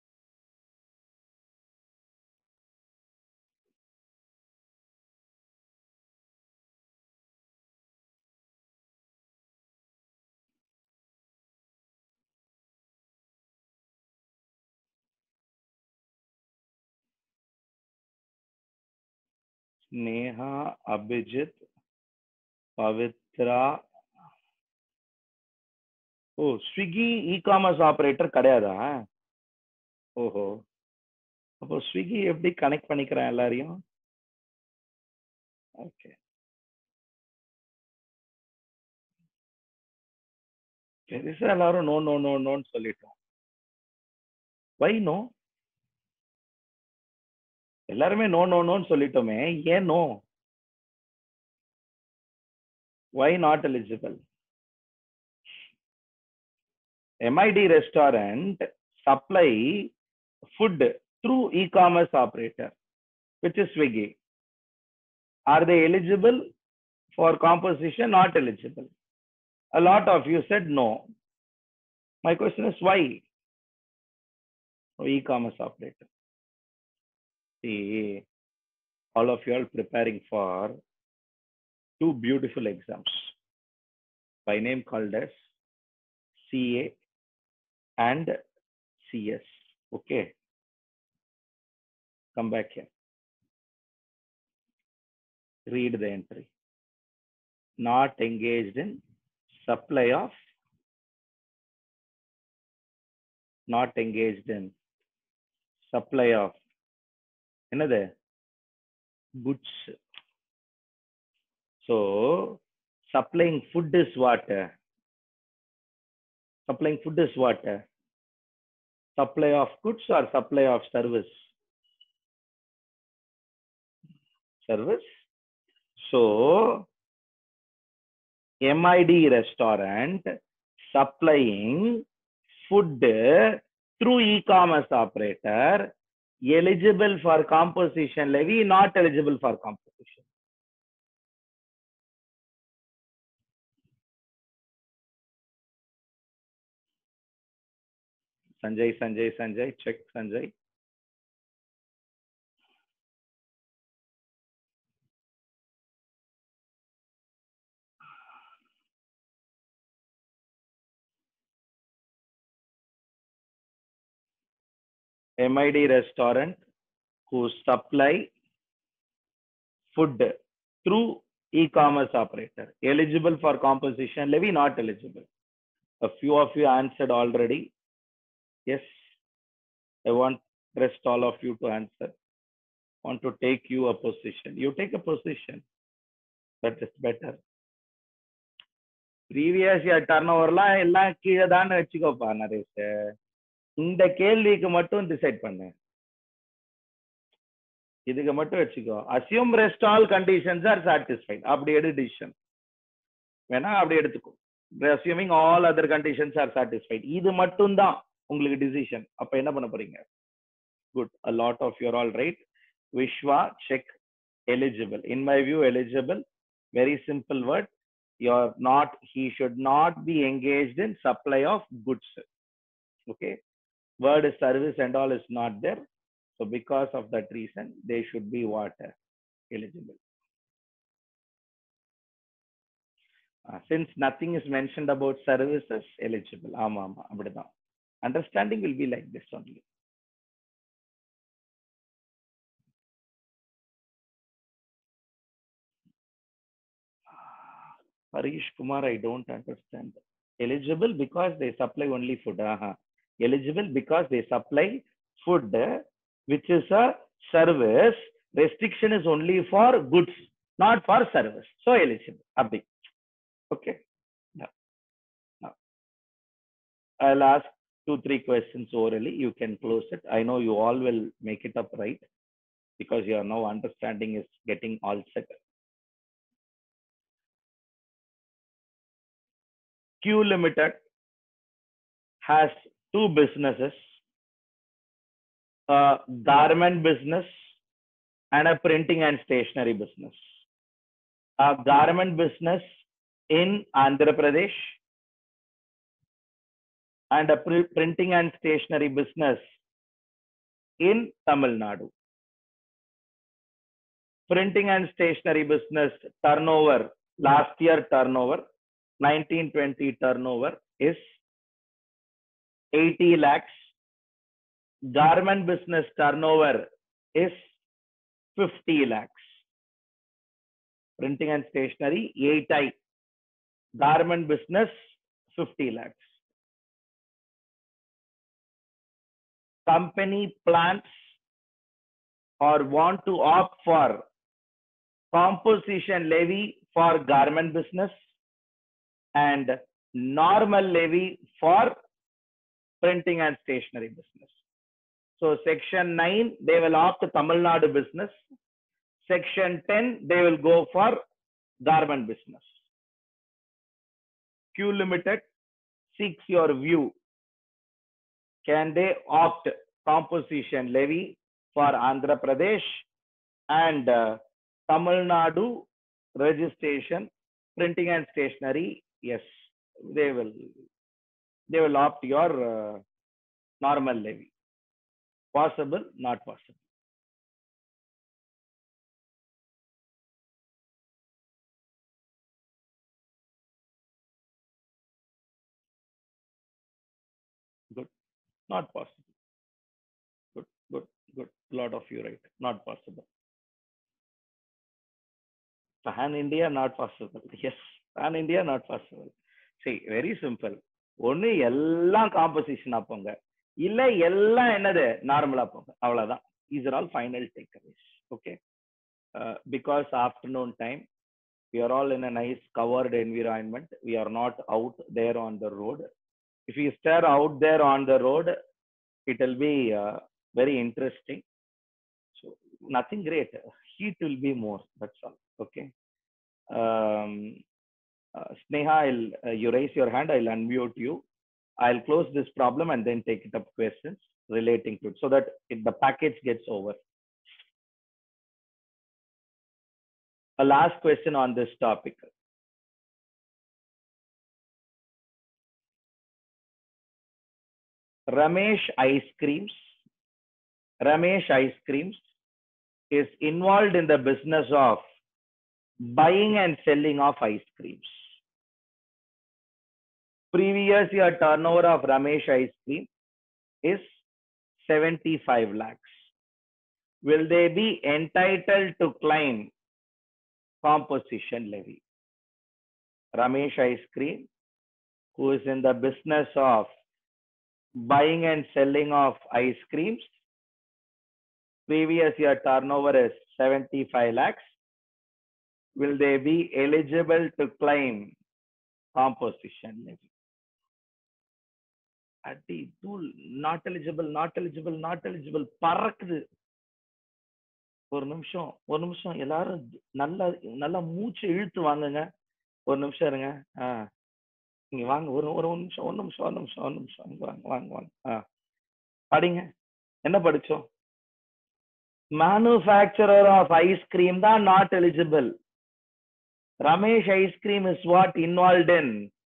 Neha, Abhijit, Pavitra. Oh, Swiggy e-commerce operator கிடையாதா? ஓஹோ, அப்போ Swiggy எப்படி connect பண்ணிக்கிறேன் எல்லாரையும்? Okay, பெருசா எல்லாரும் no no no நோன்னு சொல்லிட்டோம். Why no? எல்லாருமே நோ நோ நோன்னு சொல்லிட்டோமே, ஏன் no? Why not eligible? M I D restaurant supply food through e-commerce operator, which is Swiggy. Are they eligible for composition? Not eligible. A lot of you said no. My question is why? Oh, e-commerce operator. See, all of you are preparing for two beautiful exams by name called as C A and C S. Okay, come back here. Read the entry. Not engaged in supply of, not engaged in supply of another goods. So supplying food is what? Supplying food is what? Supply of goods or supply of service? Service. So M I D restaurant supplying food through e-commerce operator, eligible for composition levy, not eligible for composition. Sanjay, Sanjay, Sanjay, check Sanjay. M I D restaurant who supply food through e-commerce operator, eligible for composition levy, not eligible. A few of you answered already. Yes, I want rest all of you to answer. Want to take you a position. You take a position. That is better. Previous year turnoverலாம் எல்லாம் கீழே தான் வச்சுக்கோப்பா நரேஷ். இந்த கேள்விக்கு மட்டும் decide பண்ணு. இதுக்கு மட்டும் வச்சுக்கோ. Assume rest all conditions are satisfied. அப்படி எடு டிசிஷன். வேணா அப்படி எடுத்துக்கோ. Assuming all other conditions are satisfied. இது மட்டும் தான் உங்களுக்கு டிசிஷன். அப்ப என்ன பண்ண போறீங்க? Good. A lot of you are all right. Vishwa, check eligible. In my view, eligible. Very simple word. You're not, he should not be engaged in supply of goods. Okay. Word service and all is not there. So because of that reason, they should be what? Eligible. Uh, since nothing is mentioned about services, eligible. Ama, ama, abadidan. Understanding will be like this only. Harish Kumar, I don't understand. Eligible because they supply only food. Uh-huh. Eligible because they supply food, which is a service. Restriction is only for goods, not for service. So eligible. Abhi. Okay. No. No. I'll ask two, three questions orally, you can close it. I know you all will make it up right because your now understanding is getting all set. Q Limited has two businesses, a garment business and a printing and stationery business. A garment business in Andhra Pradesh and a printing and stationery business in Tamil Nadu. Printing and stationery business turnover, last year turnover, nineteen twenty turnover is eighty lakhs. Garment business turnover is fifty lakhs. Printing and stationery, eighty. Garment business, fifty lakhs. Company plans or want to opt for composition levy for garment business and normal levy for printing and stationery business. So section nine, they will opt to Tamil Nadu business. Section ten, they will go for garment business. Q Limited seeks your view. Can they opt composition levy for Andhra Pradesh and uh, Tamil Nadu registration, printing and stationery? Yes, they will. They will opt your uh, normal levy. Possible, not possible. Good, not possible. Good, good, good. A lot of you right. Not possible. Pan India, not possible. Yes, Pan India, not possible. See, very simple. Only எல்லாம் composition ஆப்போங்க இல்ல எல்லாம் என்னது நார்மலா போங்க அவ்வளவுதான். These are all final takeaways. Okay, uh, because afternoon time we are all in a nice covered environment. We are not out there on the road. If you stare out there on the road, it will be uh, very interesting. So nothing great. Heat will be more. That's all. Okay. Um, uh, Sneha, I'll, uh, you raise your hand. I'll unmute you. I'll close this problem and then take it up questions relating to it so that it, the package gets over. A last question on this topic. Ramesh Ice Creams. Ramesh Ice Creams is involved in the business of buying and selling of ice creams. Previous year turnover of Ramesh Ice Cream is seventy-five lakhs. Will they be entitled to claim composition levy? Ramesh Ice Cream, who is in the business of buying and selling of ice creams, previous year turnover is seventy-five lakhs. Will they be eligible to claim composition levy? Adi, not eligible, not eligible, not eligible. பறக்குது. ஒரு நிமிஷம் ஒரு நிமிஷம் எல்லாரும் நல்லா நல்லா மூச்சு இழுத்து வாங்குங்க. ஒரு நிமிஷம் இருங்க. ஆ நீங்க வாங்க ஒரு ஒரு நிமிஷம் ஒரு நிமிஷம் ஒரு நிமிஷம் ஒரு நிமிஷம் வாங்க வாங்க வாங்க. ஆ படிங்க. என்ன படிச்சோம்? Manufacturer of ice cream தான் not eligible. Ramesh Ice Cream is what involved in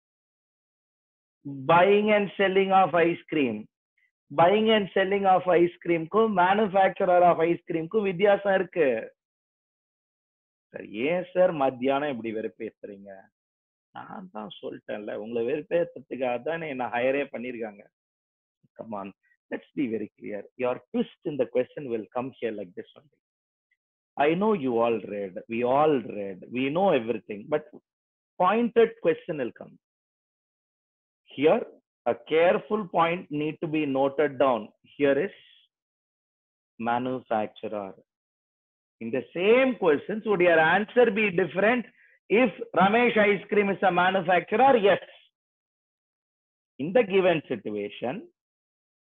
buying and selling of ice cream. Buying and selling of ice cream ku manufacturer of ice cream ku வித்தியாசம் இருக்கு. Sir ஏன் sir மத்தியானம் இப்படி வெறுப்பேத்துறீங்க? நான் தான் சொல்லிட்டேன்ல உங்களை வெறுப்பேத்துறதுக்காக தான் என்ன ஹையரே பண்ணிருக்காங்க. Come on, let's be very clear. Your twist in the question will come here like this only. I know you all read, we all read, we know everything, but pointed question will come. Here, a careful point need to be noted down. Here is manufacturer. In the same questions, would your answer be different if Ramesh Ice Cream is a manufacturer? Yes. In the given situation,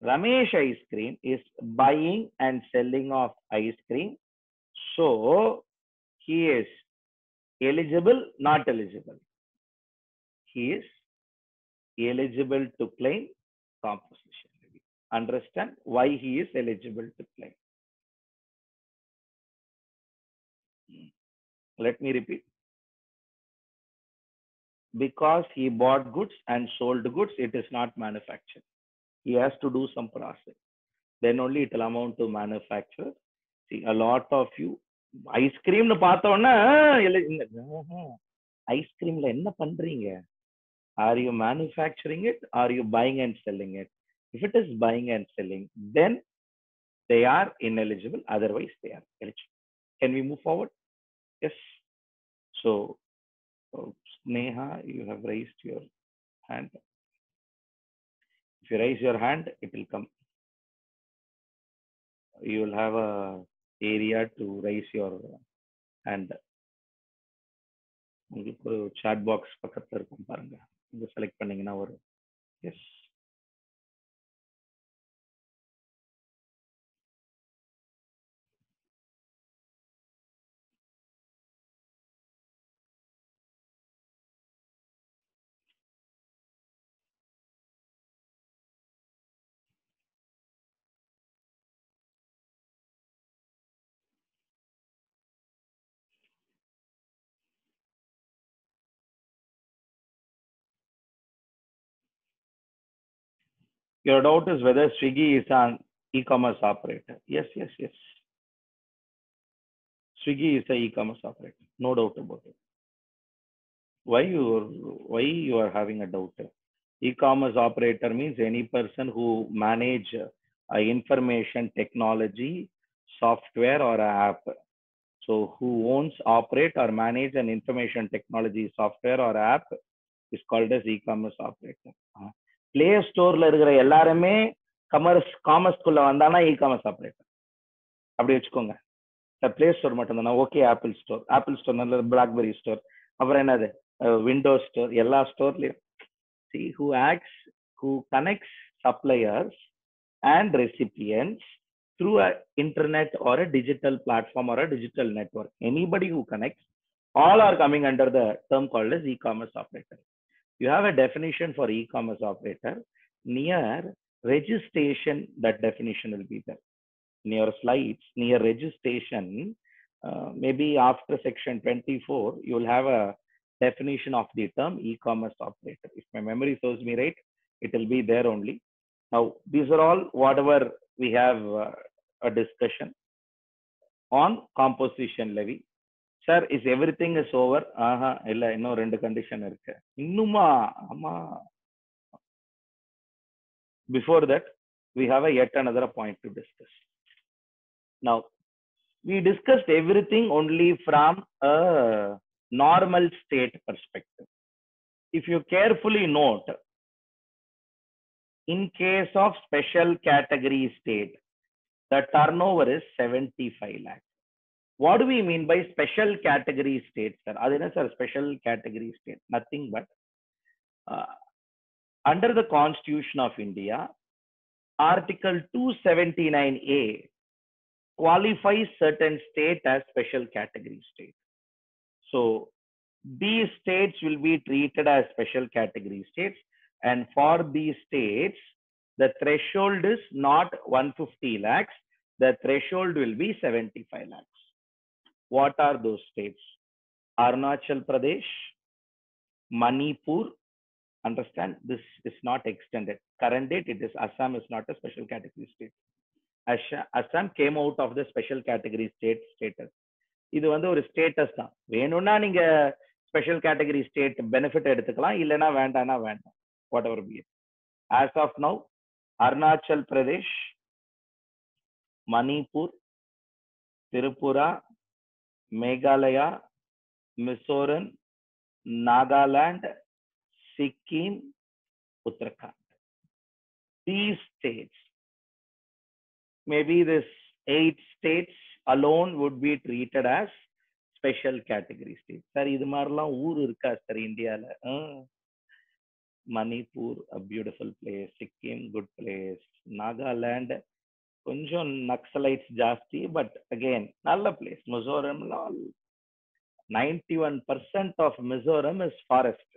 Ramesh Ice Cream is buying and selling of ice cream. So he is eligible, not eligible. He is eligible to claim composition levy. Understand why he is eligible to claim. Let me repeat. Because he bought goods and sold goods, it is not manufactured. He has to do some process. Then only it will amount to manufacture. See, a lot of you ice cream னு பார்த்தோன்னா ice cream ல என்ன பண்றீங்க? Are you manufacturing it? Are you buying and selling it? If it is buying and selling, then they are ineligible. Otherwise, they are eligible. Can we move forward? Yes. So, uh, Sneha, you have raised your hand. If you raise your hand, it will come. You will have a area to raise your hand. உங்களுக்கு ஒரு chat box பக்கத்துல இருக்கும் பாருங்க. இங்க select பண்ணீங்கன்னா வரும். Yes. Your doubt is whether Swiggy is an e-commerce operator. Yes, yes, yes. Swiggy is an e-commerce operator. No doubt about it. Why you why you are having a doubt? E-commerce operator means any person who manage a information technology software or a app. So who owns, operate or manage an information technology software or app is called as e-commerce operator. Play ஸ்டோர்ல இருக்கிற எல்லாருமே commerce காமர்ஸ்குள்ள வந்தானா e commerce operator அப்படி வச்சுக்கோங்க. Play store மட்டும் தானே okay. Apple store Apple store நல்லது. BlackBerry store அப்புறம் என்னது விண்டோஸ் ஸ்டோர் எல்லா ஸ்டோர்லயும் see who acts who connects suppliers and recipients through an internet or a digital platform or a digital network. Anybody who connects, all are coming under the term called as e-commerce operator. You have a definition for e-commerce operator. Near registration, that definition will be there. In your slides, near registration, uh, maybe after section twenty-four, you will have a definition of the term e-commerce operator. If my memory serves me right, it will be there only. Now, these are all whatever we have uh, a discussion on composition levy. Sir, is everything is over? ஆஹா இல்ல, இன்னும் ரெண்டு condition இருக்கு. இன்னுமா? ஆமா. Before that, we have a yet another point to discuss. Now, we discussed everything only from a normal state perspective. If you carefully note, in case of special category state, the turnover is seventy-five lakhs. What do we mean by special category state, sir? Adina sir, special category state, nothing but uh, under the Constitution of India, Article two seventy-nine A qualifies certain state as special category state. So these states will be treated as special category states, and for these states, the threshold is not one hundred fifty lakhs. The threshold will be seventy-five lakhs. What are those states? Arunachal Pradesh, Manipur. Understand, this is not extended. Current date, it is Assam is not a special category state. Assam came out of the special category state status. இது வந்து ஒரு status தான். வேணும்னா நீங்க special category state benefit எடுத்துக்கலாம், இல்லைன்னா வேண்டாம்னா வேண்டாம். Whatever be. As of now, Arunachal Pradesh, Manipur, Tripura, Meghalaya, Mizoram, Nagaland, Sikkim, Uttarakhand. These states, maybe this eight states alone would be treated as special category states. Sir, இது மாதிரிலாம் ஊர் இருக்கா சார் இந்தியால? Manipur, a beautiful place. Sikkim, good place. Nagaland, கொஞ்சம் நக்சலைட்ஸ் ஜாஸ்தி, but again நல்ல place. மிசோரம்ல ninety-one percent of Mizoram is forest.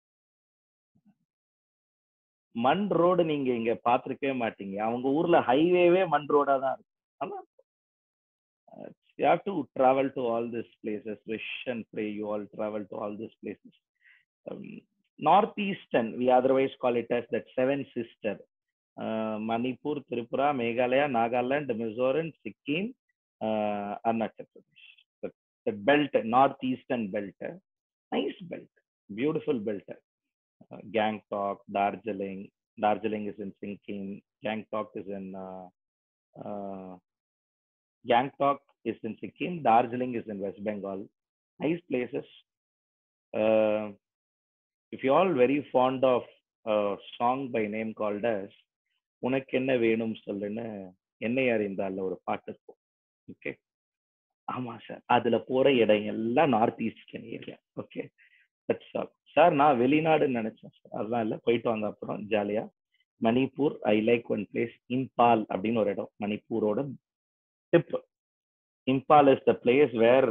மண் ரோடு நீங்க இங்க பாத்திருக்கவே மாட்டீங்க. அவங்க ஊர்ல ஹைவேவே மண் ரோடா தான் இருக்கும். ஆனா you have to travel to all these places. Wish and pray you all travel to all these places. Um, Northeastern, we otherwise call it as that seven sister. Uh, Manipur, Tripura, Meghalaya, Nagaland, Mizoram, Sikkim, uh, Arunachal Pradesh. The, the belt, northeastern belt, uh, nice belt, beautiful belt. Uh, Gangtok, Darjeeling. Darjeeling is in Sikkim. Gangtok is in uh, uh, Gangtok is in Sikkim. Darjeeling is in West Bengal. Nice places. Uh, if you all very fond of a song by name called as உனக்கு என்ன வேணும் சொல்லுன்னு என்னை அறிந்தால ஒரு பாட்டு இருக்கும். Okay, ஆமா sir, அதுல போற இடம் எல்லாம் north eastern area. Okay, that's all sir. நான் வெளிநாடுன்னு நினைச்சேன் சார், அதெல்லாம் இல்லை, போயிட்டு வாங்க அப்புறம் ஜாலியா. Manipur, I like one place, Imphal அப்படின்னு ஒரு இடம், மணிப்பூரோட tip. Imphal is the place where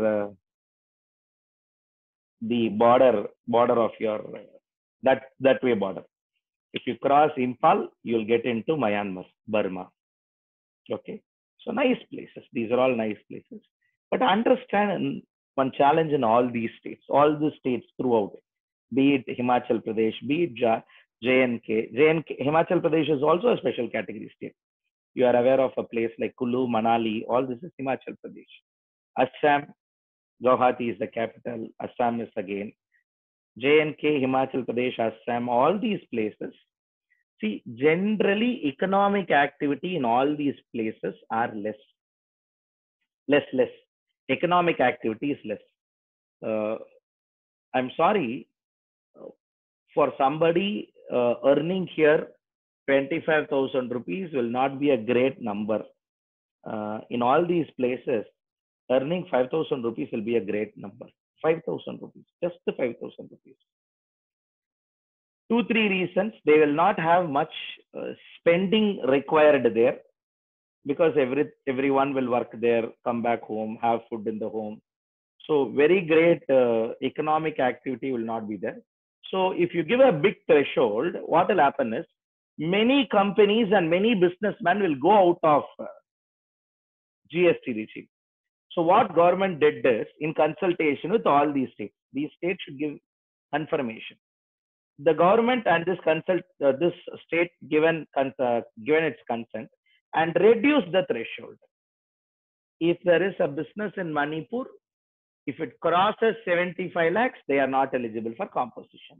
the border border of your that that way border. If you cross Impal, you'll get into Myanmar, Burma. Okay, so nice places. These are all nice places. But understand one challenge in all these states, all the states throughout, be it Himachal Pradesh, be it J and K. J and K, Himachal Pradesh is also a special category state. You are aware of a place like Kulu, Manali, all this is Himachal Pradesh. Assam, Guwahati is the capital. Assam is again. J and K, Himachal Pradesh, Assam, all these places. See, generally economic activity in all these places are less. Less, less. Economic activity is less. Uh, I'm sorry, for somebody uh, earning here twenty-five thousand rupees will not be a great number. Uh, in all these places, earning five thousand rupees will be a great number. five thousand rupees, just the five thousand rupees. Two, three reasons. They will not have much uh, spending required there because every everyone will work there, come back home, have food in the home. So very great uh, economic activity will not be there. So if you give a big threshold, what will happen is many companies and many businessmen will go out of uh, G S T regime. So what government did is, in consultation with all these states, these states should give confirmation. The government and this consult uh, this state given uh, given its consent and reduce the threshold. If there is a business in Manipur, if it crosses seventy-five lakhs, they are not eligible for composition.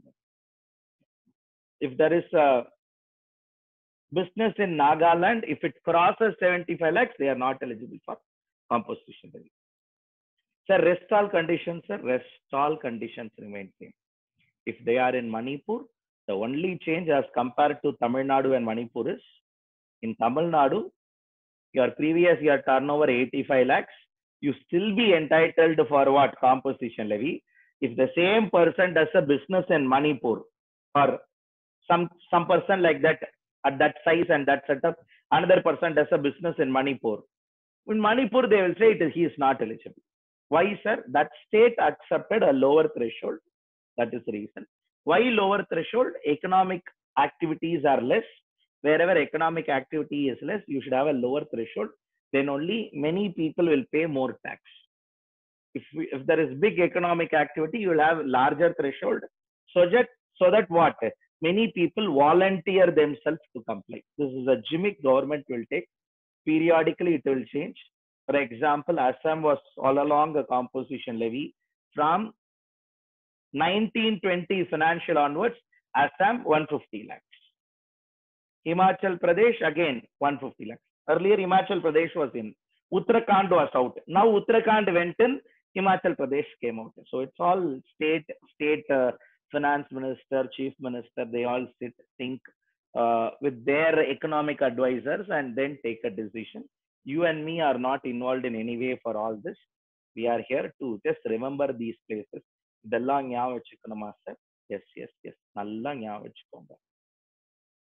If there is a business in Nagaland, if it crosses seventy-five lakhs, they are not eligible for composition. Sir, rest all conditions, sir, rest all conditions remain same. If they are in Manipur, the only change as compared to Tamil Nadu and Manipur is, in Tamil Nadu, your previous year turnover eighty-five lakhs, you still be entitled for what? Composition levy. If the same person does a business in Manipur, or some, some person like that, at that size and that setup, another person does a business in Manipur. In Manipur, they will say it is, he is not eligible. Why, sir? That state accepted a lower threshold. That is the reason. Why lower threshold? Economic activities are less. Wherever economic activity is less, you should have a lower threshold. Then only many people will pay more tax. If, we, if there is big economic activity, you will have larger threshold. So that, so that what? Many people volunteer themselves to comply. This is a gimmick government will take. Periodically, it will change. For example, Assam was all along a composition levy. From nineteen twenty financial onwards, Assam one hundred fifty lakhs. Himachal Pradesh again one hundred fifty lakhs. Earlier Himachal Pradesh was in. Uttarakhand was out. Now Uttarakhand went in, Himachal Pradesh came out. So it's all state, state uh, finance minister, chief minister, they all sit, think uh, with their economic advisors and then take a decision. You and me are not involved in any way for all this. We are here to just remember these places. இதெல்லாம் ஞாபகம் வச்சுக்கணுமா sir? Yes yes yes நல்லா ஞாபகம் வச்சுக்கோங்க.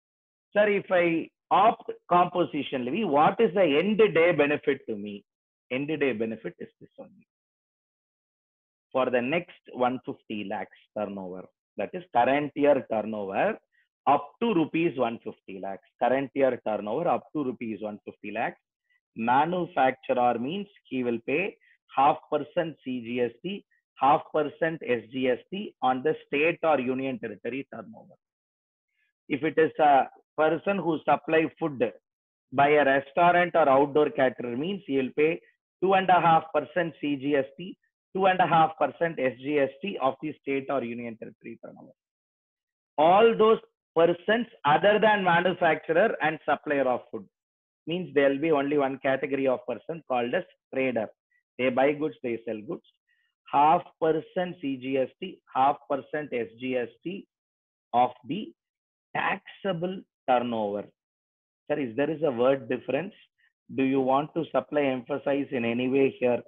Sir, if I opt composition levy, what is the end day benefit to me? End day benefit is this only. For the next one hundred fifty lakhs turnover, that is current year turnover up to rupees one hundred fifty lakhs. Current year turnover up to rupees one hundred fifty lakhs. Manufacturer means he will pay half percent C G S T, half percent S G S T on the state or union territory turnover. If it is a person who supply food by a restaurant or outdoor caterer means he will pay two and a half percent C G S T, two and a half percent S G S T of the state or union territory turnover. All those persons other than manufacturer and supplier of food means there will be only one category of person called as trader. They buy goods, they sell goods. Half percent C G S T, half percent S G S T of the taxable turnover. Sir, is there is a word difference? Do you want to supply emphasize in any way here?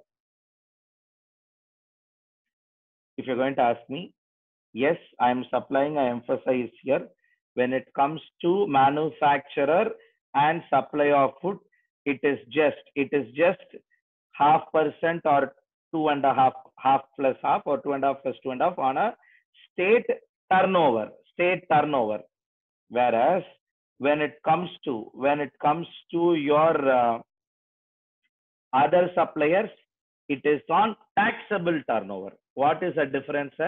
If you're going to ask me, yes, I am supplying, I emphasize here. When it comes to manufacturer and supply of food, it is just, it is just half percent or two and a half, half plus half or two and a half plus two and a half on a state turnover, state turnover. Whereas when it comes to, when it comes to your uh, other suppliers, it is on taxable turnover. What is the difference, sir?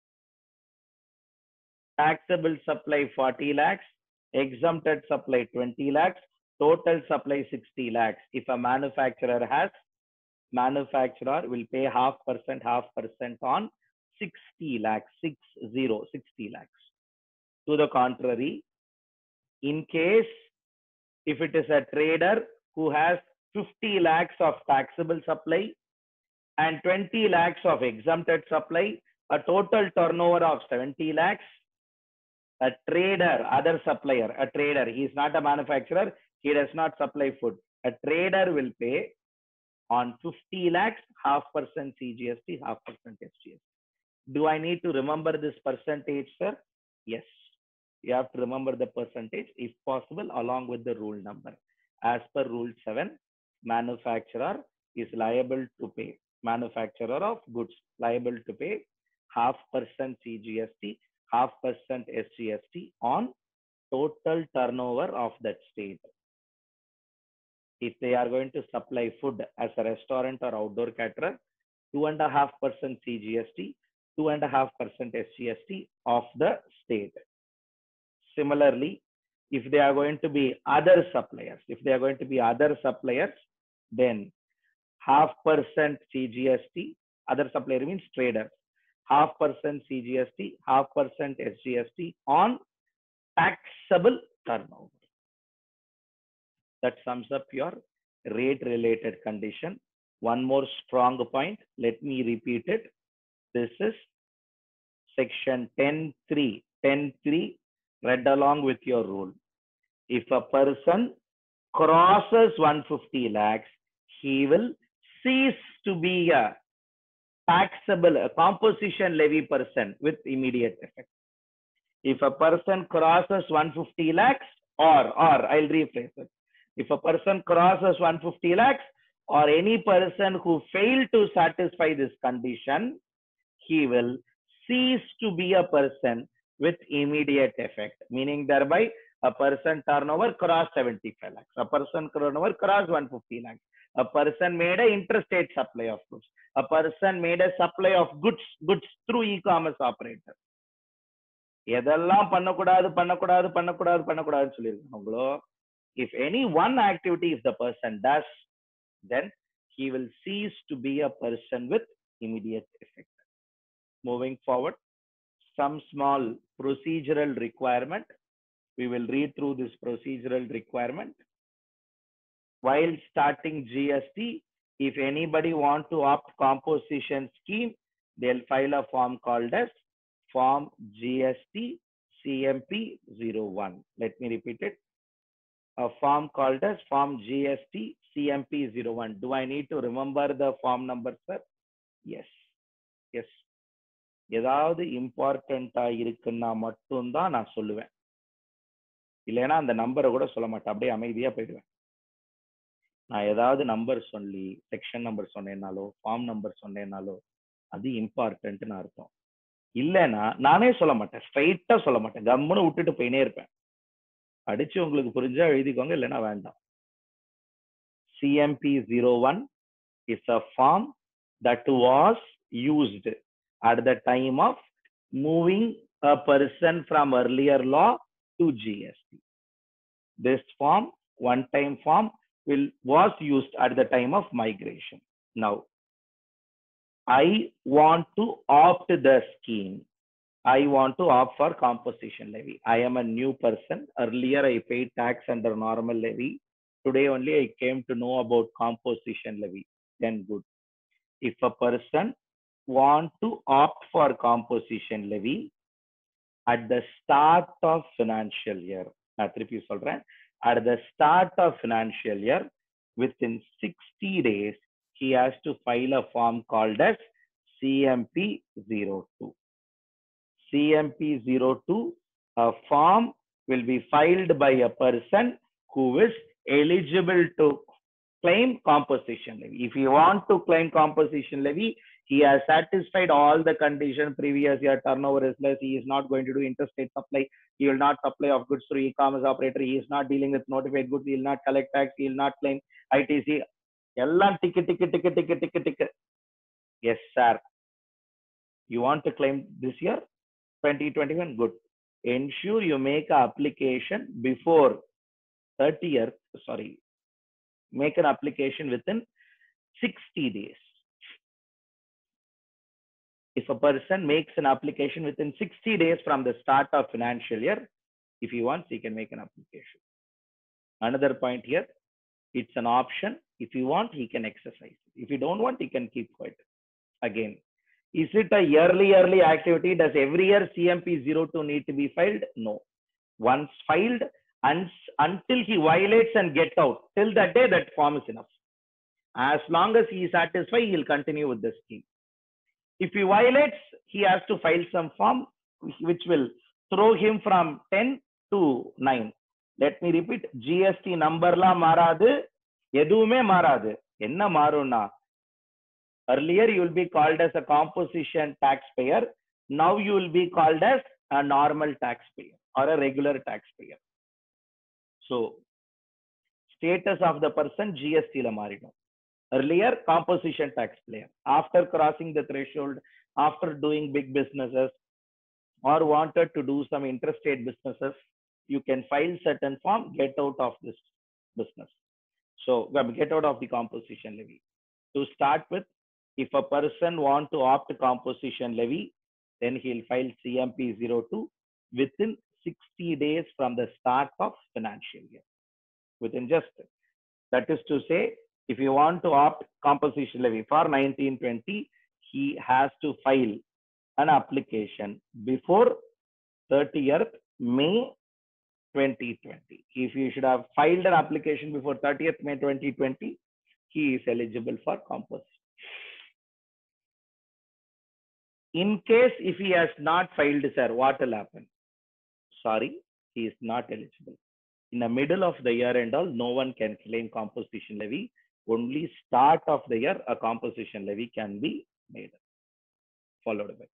Taxable supply forty lakhs, exempted supply twenty lakhs, total supply sixty lakhs. If a manufacturer has, manufacturer will pay half percent, half percent on sixty lakhs, six zero, sixty lakhs. To the contrary, in case if it is a trader who has fifty lakhs of taxable supply and twenty lakhs of exempted supply, a total turnover of seventy lakhs, a trader, other supplier, a trader, he is not a manufacturer, he does not supply food. A trader will pay on fifty lakhs, half percent C G S T, half percent S G S T. Do I need to remember this percentage, sir? Yes. You have to remember the percentage if possible along with the rule number. As per rule seven, manufacturer is liable to pay, manufacturer of goods liable to pay half percent C G S T, half percent S G S T on total turnover of that state. If they are going to supply food as a restaurant or outdoor caterer, two and a half percent C G S T, two and a half percent S G S T of the state. Similarly, if they are going to be other suppliers, if they are going to be other suppliers, then half percent C G S T, other supplier means traders, half percent C G S T, half percent S G S T on taxable turnover. That sums up your rate related condition. One more strong point, let me repeat it. This is section ten three, ten three, read along with your rule. If a person crosses one hundred fifty lakhs, he will cease to be a taxable, a composition levy person with immediate effect. If a person crosses one hundred fifty lakhs, or, or I'll rephrase it. If a person crosses one hundred fifty lakhs, or any person who failed to satisfy this condition, he will cease to be a person with immediate effect, meaning thereby a person turnover cross seventy-five lakhs, a person turnover cross one hundred fifty lakhs, a person made a interstate supply of goods, a person made a supply of goods, goods through e-commerce operator. எதெல்லாம் பண்ணக்கூடாது பண்ணக்கூடாது பண்ணக்கூடாது பண்ணக்கூடாதுன்னு சொல்லியிருக்காங்களோ, if any one activity if the person does, then he will cease to be a person with immediate effect. Moving forward, some small procedural requirement. We will read through this procedural requirement. While starting G S T, if anybody want to opt composition scheme, they'll file a form called as Form G S T C M P zero one. Let me repeat it. A form called as Form G S T C M P zero one. Do I need to remember the form number, sir? Yes. Yes. ஏதாவது இம்பார்ட்டண்டா இருக்குன்னா மட்டும்தான் நான் சொல்லுவேன். இல்லைன்னா அந்த நம்பரை கூட சொல்ல மாட்டேன், அப்படியே அமைதியா போயிடுவேன். நான் ஏதாவது நம்பர் சொல்லி செக்ஷன் நம்பர் சொன்னேன்னாலோ ஃபார்ம் நம்பர் சொன்னேன்னாலோ அது இம்பார்ட்டன்ட்னு அர்த்தம். இல்லைன்னா நானே சொல்ல மாட்டேன், ஸ்ட்ரைட்டா சொல்ல மாட்டேன், கம்முன்னு விட்டுட்டு போயினே இருப்பேன். அடிச்சு உங்களுக்கு புரிஞ்சா எழுதிக்கோங்க, இல்லைன்னா வேண்டாம். C M P zero one is a form that was used at the time of moving a person from earlier law to G S T. This form, one time form, will was used at the time of migration. Now, I want to opt the scheme. I want to opt for composition levy. I am a new person. Earlier, I paid tax under normal levy. Today only I came to know about composition levy. Then good. If a person want to opt for composition levy at the start of financial year, நான் திருப்பி சொல்றேன், at the start of financial year, within sixty days, he has to file a form called as C M P zero two. C M P zero two, a form will be filed by a person who is eligible to claim composition levy. If you want to claim composition levy, he has satisfied all the conditions. Previous year turnover is less. He is not going to do interstate supply. He will not supply of goods through e-commerce operator. He is not dealing with notified goods. He will not collect tax. He will not claim I T C. எல்லாம் டிக்கு டிக்கு டிக்கு டிக்கு டிக்கு டிக்கு. Yes, sir. You want to claim this year? twenty twenty-one, good. Ensure you make an application before thirtieth, sorry, make an application within sixty days. If a person makes an application within sixty days from the start of financial year, if he wants, he can make an application. Another point here, it's an option. If you want, he can exercise. If you don't want, he can keep quiet. Again, is it a yearly yearly activity? Does every year C M P zero two need to be filed? No. Once filed, and until he violates and gets out, till that day, that form is enough. As long as he is satisfied, he will continue with the scheme. If he violates, he has to file some form which will throw him from ten to nine. Let me repeat, G S T number la மாறாது, எதுவுமே மாறாது. என்ன மாறும்னா, earlier you will be called as a composition taxpayer. Now you will be called as a normal taxpayer or a regular taxpayer. So, status of the person G S T la மாறிடும். Earlier, composition taxpayer. After crossing the threshold, after doing big businesses or wanted to do some interstate businesses, you can file certain form, get out of this business. So, get out of the composition levy. To start with, if a person want to opt composition levy, then he'll file C M P zero two within sixty days from the start of financial year. Within just, that is to say, if you want to opt composition levy for nineteen twenty, he has to file an application before thirtieth May twenty twenty. If you should have filed an application before thirtieth May twenty twenty, he is eligible for composition. In case if he has not filed, sir, what will happen? Sorry, he is not eligible. In the middle of the year and all, no one can claim composition levy. Only start of the year, a composition levy can be made. Followed by,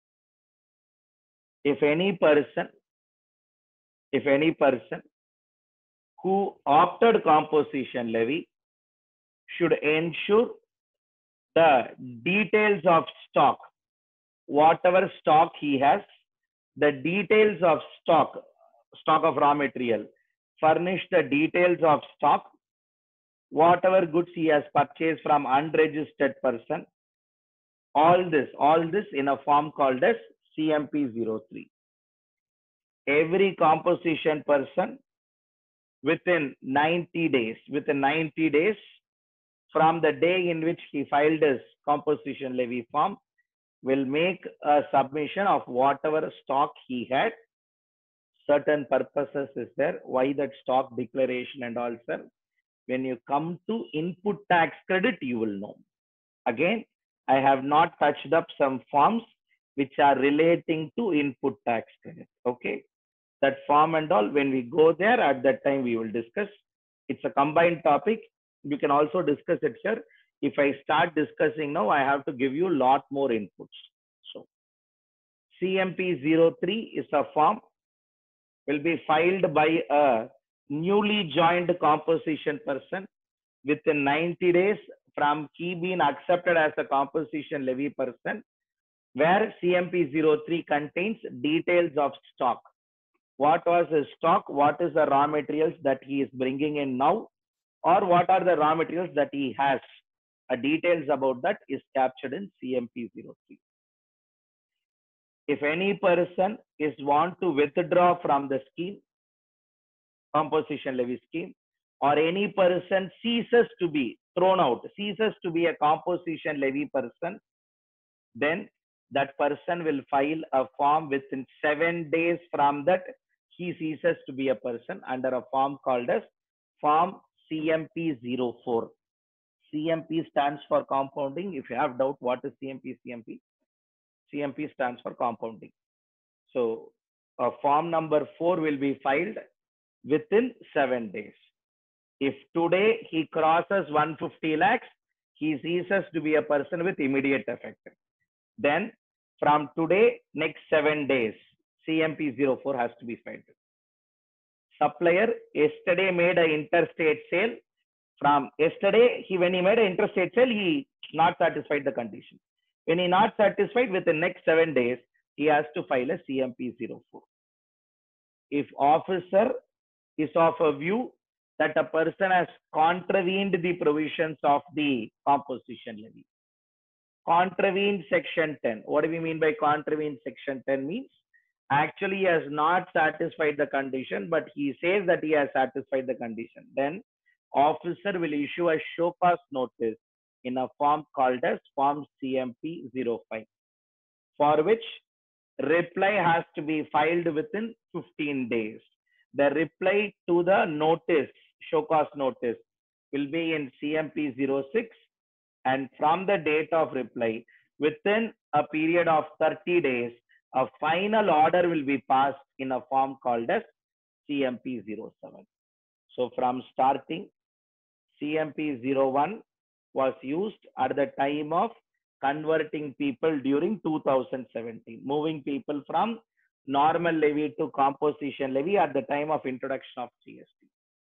if any person, if any person who opted composition levy should ensure the details of stock, whatever stock he has, the details of stock, stock of raw material, furnish the details of stock, whatever goods he has purchased from unregistered person, all this, all this in a form called as C M P zero three. Every composition person within ninety days, within ninety days from the day in which he filed his composition levy form, will make a submission of whatever stock he had. Certain purposes is there, why that stock declaration and all, sir. When you come to input tax credit, you will know. Again, I have not touched up some forms which are relating to input tax credit. Okay. that form and all, when we go there, at that time we will discuss. It's a combined topic. You can also discuss it here. If I start discussing now, I have to give you a lot more inputs. So C M P zero three is a form, will be filed by a newly joined composition person within ninety days from he being accepted as a composition levy person, where C M P zero three contains details of stock. What was his stock? What is the raw materials that he is bringing in now? Or what are the raw materials that he has? A details about that is captured in C M P zero three. If any person is want to withdraw from the scheme, composition levy scheme, or any person ceases to be thrown out, ceases to be a composition levy person, then that person will file a form within seven days from that he ceases to be a person under a form called as Form C M P zero four. C M P stands for compounding. If you have doubt what is C M P, C M P, C M P stands for compounding. So a form number four will be filed within seven days. If today he crosses one hundred fifty lakhs, he ceases to be a person with immediate effect. Then from today, next seven days, C M P zero four has to be filed. Supplier yesterday made an interstate sale. From yesterday, he when he made an interstate sale, he not satisfied the condition. When he not satisfied, within next seven days, he has to file a C M P zero four. If officer is of a view that a person has contravened the provisions of the composition levy, contravened section ten. What do we mean by contravened section ten? Means actually he has not satisfied the condition, but he says that he has satisfied the condition. Then officer will issue a show cause notice in a form called as Form C M P zero five, for which reply has to be filed within fifteen days. The reply to the notice, show cause notice, will be in C M P zero six, and from the date of reply, within a period of thirty days, a final order will be passed in a form called as C M P zero seven. So from starting, C M P zero one was used at the time of converting people during two thousand seventeen, moving people from normal levy to composition levy at the time of introduction of G S T.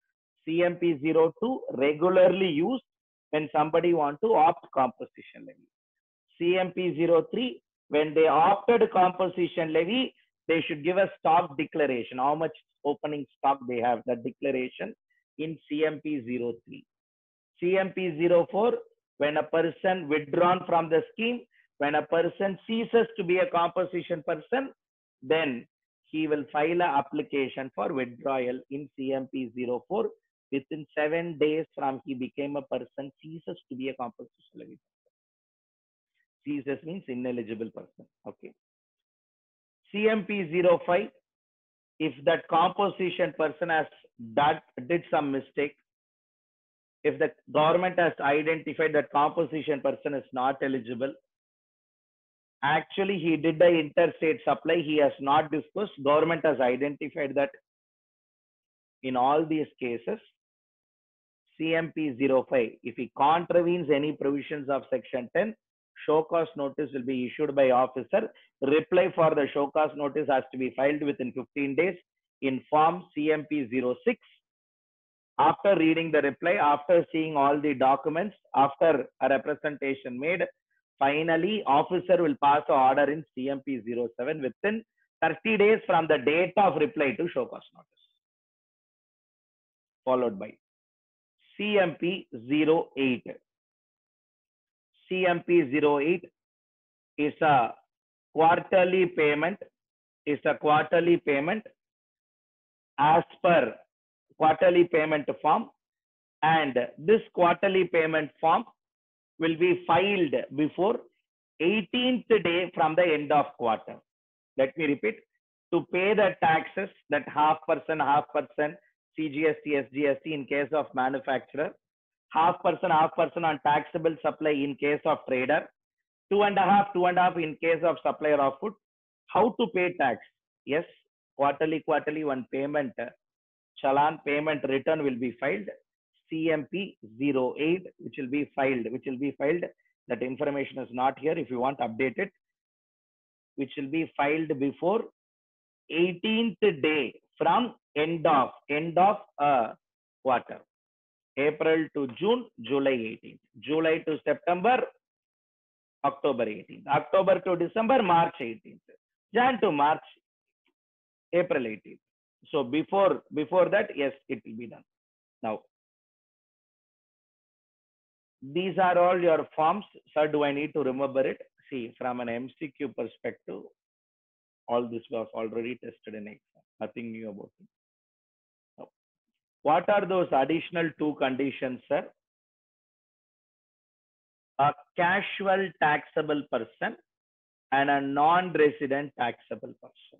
C M P zero two regularly used when somebody want to opt composition levy. C M P zero three, when they opted composition levy, they should give a stock declaration, how much opening stock they have, that declaration in C M P zero three. C M P zero four, when a person withdrawn from the scheme, when a person ceases to be a composition person, then he will file an application for withdrawal in C M P zero four within seven days from he became a person, ceases to be a composition levy person. Ceases means ineligible person. Okay. C M P zero five, if that composition person has that did some mistake, if the government has identified that composition person is not eligible, actually he did the interstate supply, he has not disclosed, government has identified that. In all these cases, C M P zero five, if he contravenes any provisions of section ten, show cause notice will be issued by officer. Reply for the show cause notice has to be filed within fifteen days in form C M P zero six. After reading the reply, after seeing all the documents, after a representation made, finally officer will pass an order in C M P zero seven within thirty days from the date of reply to show cause notice, followed by C M P zero eight. C M P zero eight is a quarterly payment, is a quarterly payment as per quarterly payment form, and this quarterly payment form will be filed before eighteenth day from the end of quarter. Let me repeat, to pay the taxes, that half percent, half percent C G S T, S G S T in case of manufacturer, half percent, half percent on taxable supply in case of trader, two and a half, two and a half in case of supplier of food. How to pay tax? Yes, quarterly, quarterly one payment, uh, challan payment return will be filed. C M P zero eight, which will be filed, which will be filed. That information is not here. If you want to update it, which will be filed before eighteenth day from end of end of uh, quarter. April to June, July eighteenth. July to September, October eighteenth. October to December, March eighteenth. Jan to March, April eighteenth. So before before that, yes, it will be done. Now, these are all your forms. Sir, do I need to remember it? See, from an M C Q perspective, all this was already tested in exam. Nothing new about it. Now, what are those additional two conditions, sir? A casual taxable person and a non-resident taxable person.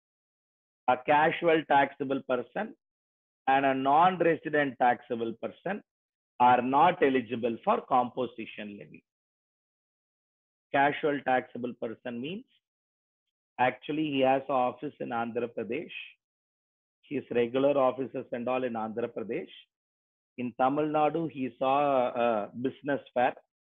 A casual taxable person and a non-resident taxable person are not eligible for composition levy. Casual taxable person means actually he has an office in Andhra Pradesh. His regular offices and all in Andhra Pradesh. In Tamil Nadu, he saw a business fair.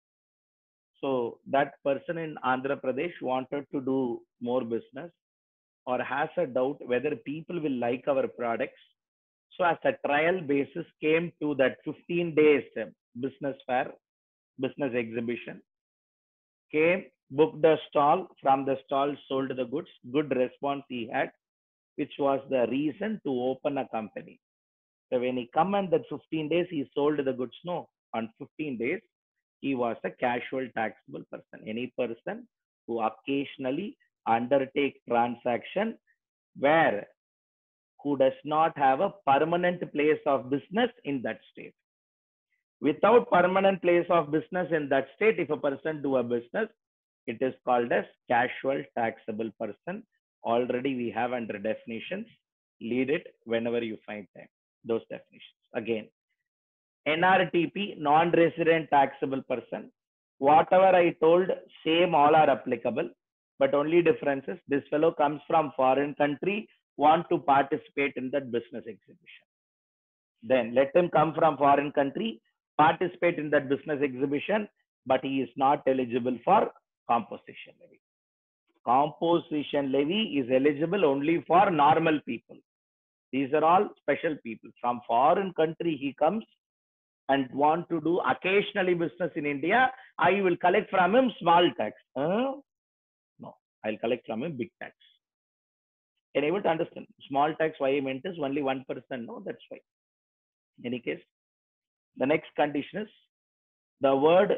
So that person in Andhra Pradesh wanted to do more business or has a doubt whether people will like our products. So as a trial basis came to that fifteen days business fair, business exhibition, came, booked the stall, from the stall sold the goods, good response he had, which was the reason to open a company. So when he come and that fifteen days, he sold the goods. No, on fifteen days, he was a casual taxable person. Any person who occasionally undertake transaction where who does not have a permanent place of business in that state. Without permanent place of business in that state, if a person do a business, it is called as casual taxable person. Already we have under definitions. Lead it whenever you find them. Those definitions. Again, N R T P, non-resident taxable person. Whatever I told, same all are applicable, but only difference is this fellow comes from foreign country, want to participate in that business exhibition. Then let him come from foreign country, participate in that business exhibition, but he is not eligible for composition levy. Composition levy is eligible only for normal people. These are all special people. From foreign country he comes and want to do occasionally business in India, I will collect from him small tax. Uh, no, I'll collect from him big tax. Can you able to understand? Small tax, why I meant is only one percent. No, that's why. In any case, the next condition is the word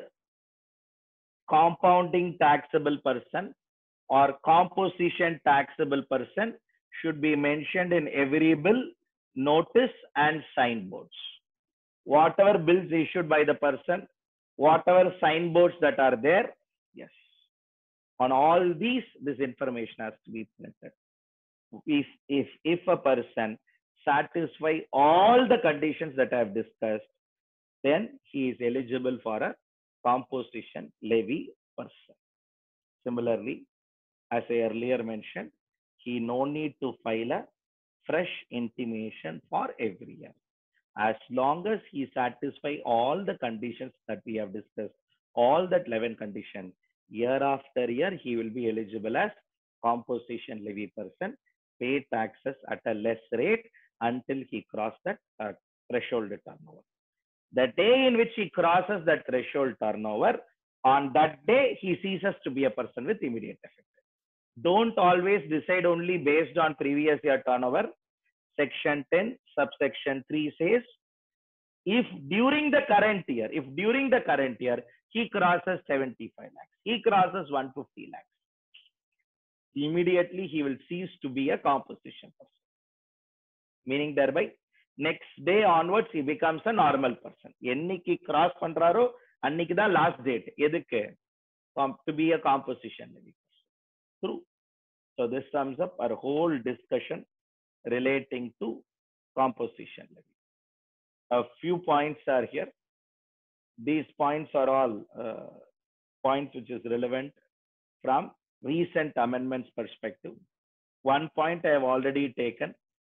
compounding taxable person or composition taxable person should be mentioned in every bill, notice, and signboards. Whatever bills issued by the person, whatever signboards that are there, yes. On all these, this information has to be printed. If, if, if a person satisfy all the conditions that I have discussed, then he is eligible for a composition levy person. Similarly, as I earlier mentioned, he no need to file a fresh intimation for every year. As long as he satisfy all the conditions that we have discussed, all that eleven conditions, year after year, he will be eligible as composition levy person, pay taxes at a less rate until he crosses that uh, threshold turnover. The day in which he crosses that threshold turnover, on that day, he ceases to be a person with immediate effect. Don't always decide only based on previous year turnover. Section ten, subsection three says, if during the current year, if during the current year, he crosses seventy-five lakhs, he crosses one hundred fifty lakhs, immediately he will cease to be a composition person. Meaning thereby, next day onwards, he becomes a normal person. Enniki cross pandraro, anniki da last date. Edukku? To be a composition levy person. True. So this sums up our whole discussion relating to composition levy. A few points are here. These points are all uh, points which is relevant from recent amendments perspective. One point I have already taken.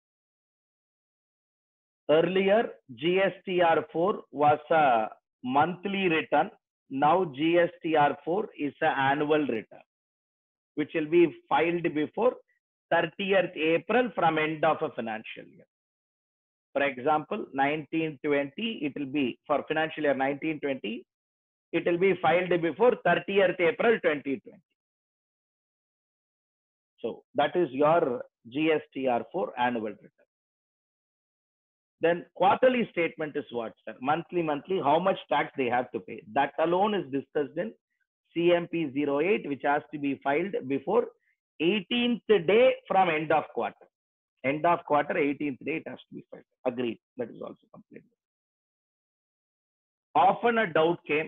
Earlier, G S T R four was a monthly return. Now G S T R four is an annual return, which will be filed before thirtieth April from end of a financial year. For example, nineteen twenty, it will be for financial year nineteen twenty, it will be filed before thirtieth April twenty twenty. So that is your G S T R four annual return. Then quarterly statement is what, sir? Monthly, monthly, how much tax they have to pay. That alone is discussed in C M P zero eight, which has to be filed before eighteenth day from end of quarter. End of quarter, eighteenth day, it has to be filed. Agreed. That is also completed. Often a doubt came.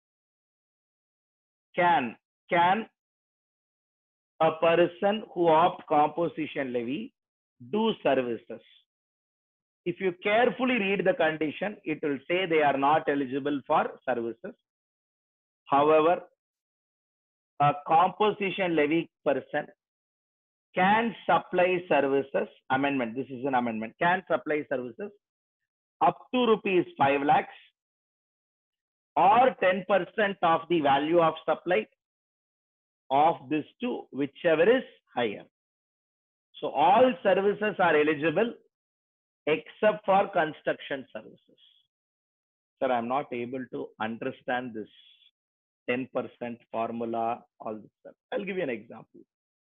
Can, can a person who opt composition levy do services? If you carefully read the condition, it will say they are not eligible for services. However, a composition levy person can supply services, amendment, this is an amendment, can supply services up to rupees five lakhs or ten percent of the value of supply of this two, whichever is higher. So all services are eligible except for construction services. Sir, I'm not able to understand this ten percent formula, all this stuff. I'll give you an example.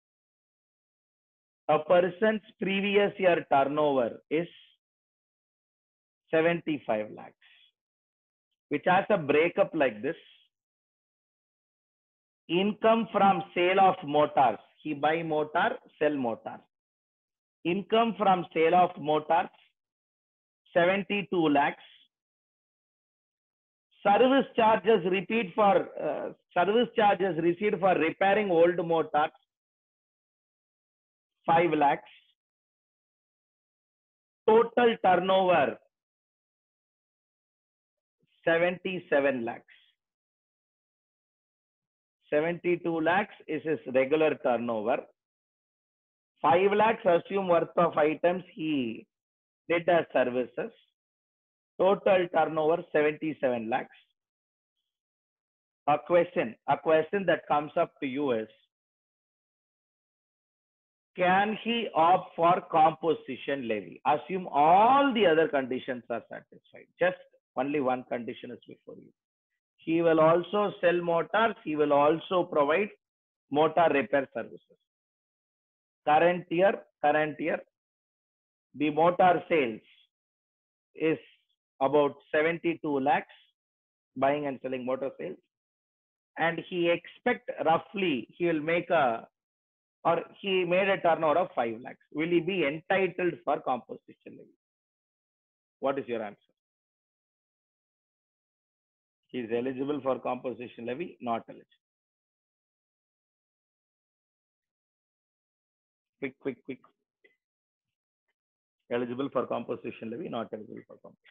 A person's previous year turnover is seventy-five lakhs, which has a breakup like this. Income from sale of motors. He buy motor, sell motor. Income from sale of motors, seventy-two lakhs. Service charges repeat for uh, service charges received for repairing old motors, five lakhs. Total turnover, seventy-seven lakhs. seventy-two lakhs is his regular turnover. five lakhs assume worth of items he did as services. Total turnover seventy-seven lakhs. A question, a question that comes up to you is, can he opt for composition levy? Assume all the other conditions are satisfied. Just only one condition is before you. He will also sell motors. He will also provide motor repair services. Current year, current year, the motor sales is about seventy-two lakhs, buying and selling motor sales. And he expect roughly he will make a, or he made a turnover of five lakhs. Will he be entitled for composition levy? What is your answer? He is eligible for composition levy, not eligible. Quick, quick, quick. Eligible for composition levy, not eligible for composition.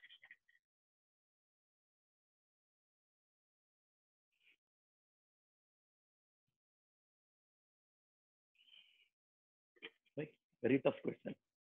Right? Very tough question.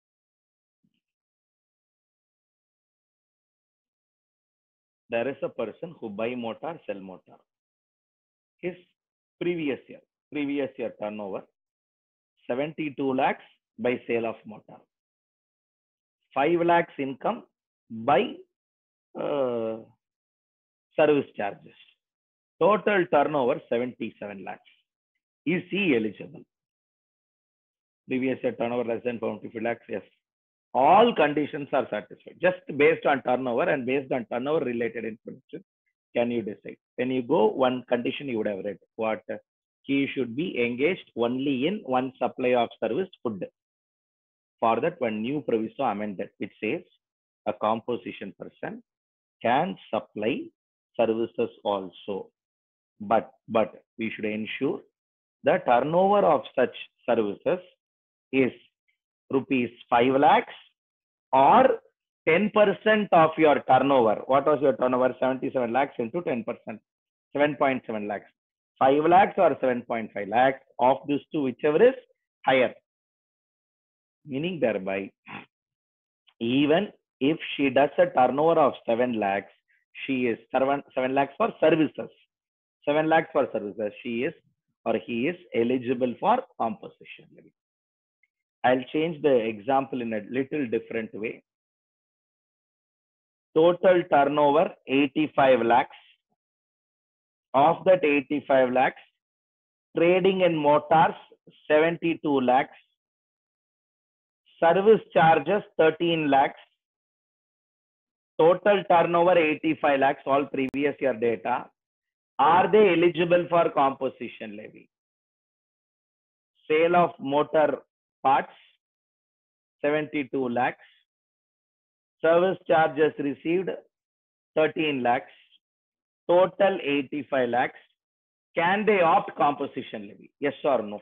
There is a person who buy motor, sell motor. His previous year, previous year turnover, seventy-two lakhs by sale of motor. five lakhs income by uh, service charges. Total turnover seventy-seven lakhs. Is he eligible? Previous year turnover less than forty-five lakhs, yes. All conditions are satisfied. Just based on turnover and based on turnover related information, can you decide? When you go, one condition you would have read, what he should be engaged only in one supply of service food. For that, one new proviso amended, which says a composition person can supply services also. But, but we should ensure the turnover of such services is rupees five lakhs or ten percent of your turnover. What was your turnover? seventy-seven lakhs into ten percent, seven point seven lakhs. five lakhs or seven point five lakhs of these two, whichever is higher. Meaning thereby, even if she does a turnover of seven lakhs, she is seven, seven lakhs for services. seven lakhs for services. She is or he is eligible for composition levy. I'll change the example in a little different way. Total turnover eighty-five lakhs. Of that eighty-five lakhs, trading in motors seventy-two lakhs, service charges thirteen lakhs, total turnover eighty-five lakhs, all previous year data. Are they eligible for composition levy? Sale of motor parts seventy-two lakhs, service charges received thirteen lakhs, total eighty-five lakhs. Can they opt composition levy? Yes or no?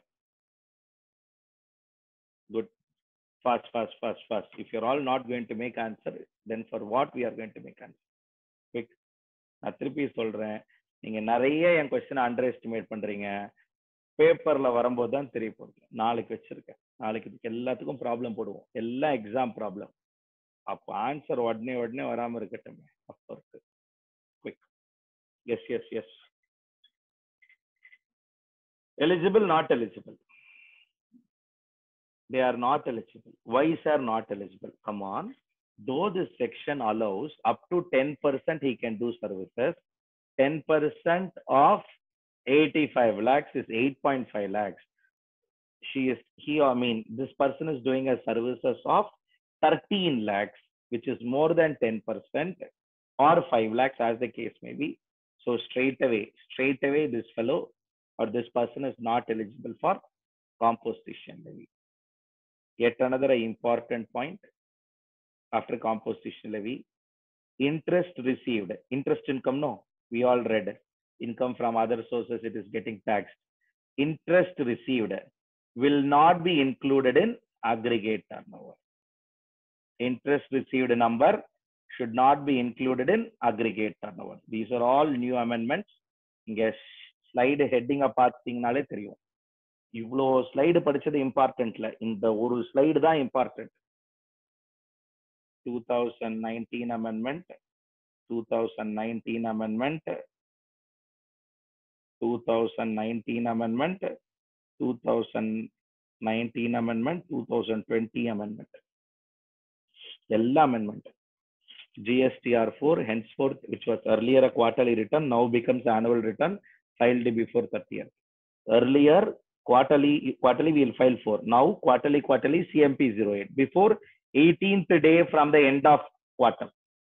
Good. Fast, fast, fast, fast. If you're all not going to make answer, then for what we are going to make answer? Quick. நான் திருப்பி சொல்றேன், நீங்க நிறைய என் question under estimate பண்றீங்க. பேப்பர்ல வரும்போது தான் தெரிய போகுது. நாளைக்கு வச்சிருக்கேன், நாளைக்கு இதுக்கு எல்லாத்துக்கும் ப்ராப்ளம் போடுவோம், எல்லாம் எக்ஸாம் ப்ராப்ளம். அப்போ ஆன்சர் உடனே உடனே வராம இருக்கட்டும். அப்போ இருக்கு. Quick. Yes yes yes. Eligible, not eligible. They are not eligible. Why sir not eligible? Come on. Though this section allows up to ten percent he can do services, ten percent of eighty-five lakhs is eight point five lakhs. She is, he, I mean, this person is doing a services of thirteen lakhs, which is more than ten percent or five lakhs as the case may be. So straight away, straight away, this fellow or this person is not eligible for composition levy. Yet another important point after composition levy, interest received, interest income, no, we all read, income from other sources, it is getting taxed. Interest received will not be included in aggregate turnover. Interest received number should not be included in aggregate turnover. These are all new amendments. இங்க slide ஹெட்டிங்க பார்த்தீங்கனாலே தெரியும். இவ்வளோ slide படிச்சது இம்பார்ட்டன்ட்ல, இந்த ஒரு slide தான் important. twenty nineteen amendment, twenty nineteen amendment, twenty nineteen amendment, twenty nineteen amendment, twenty twenty amendment. எல்லா amendment. G S T R four henceforth, which was earlier a quarterly return, now becomes annual return filed before thirtieth. Earlier quarterly, quarterly we will file four. Now quarterly, quarterly C M P zero eight. Before eighteenth day from the end of quarter.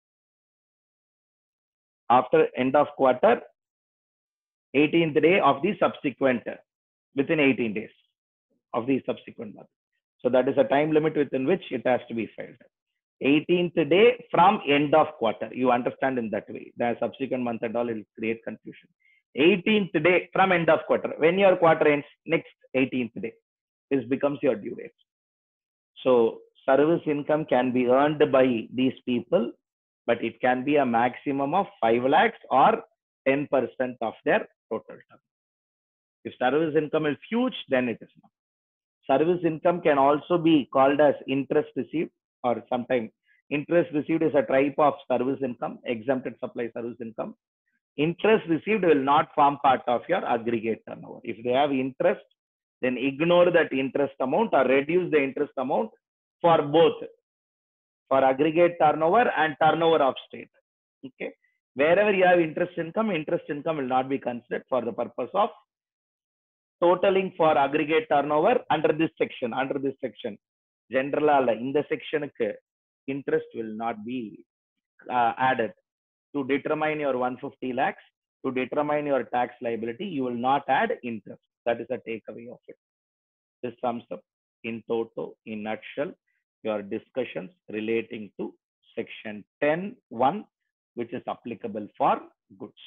After end of quarter, eighteenth day of the subsequent, within eighteen days of the subsequent month. So that is a time limit within which it has to be filed. eighteenth day from end of quarter. You understand in that way. The subsequent month and all will create confusion. eighteenth day from end of quarter. When your quarter ends, next eighteenth day, this becomes your due date. So service income can be earned by these people, but it can be a maximum of five lakhs or ten percent of their total turnover. If service income is huge, then it is not. Service income can also be called as interest received, or sometimes interest received is a type of service income, exempted supply service income. Interest received will not form part of your aggregate turnover. If they have interest, then ignore that interest amount or reduce the interest amount for both, for aggregate turnover and turnover of state. Okay. Wherever you have interest income, interest income will not be considered for the purpose of totaling for aggregate turnover under this section. Under this section, generally in the section, interest will not be uh, added. To determine your one hundred fifty lakhs, to determine your tax liability, you will not add interest. That is a takeaway of it. This sums up in toto, in nutshell, your discussions relating to section ten one, which is applicable for goods.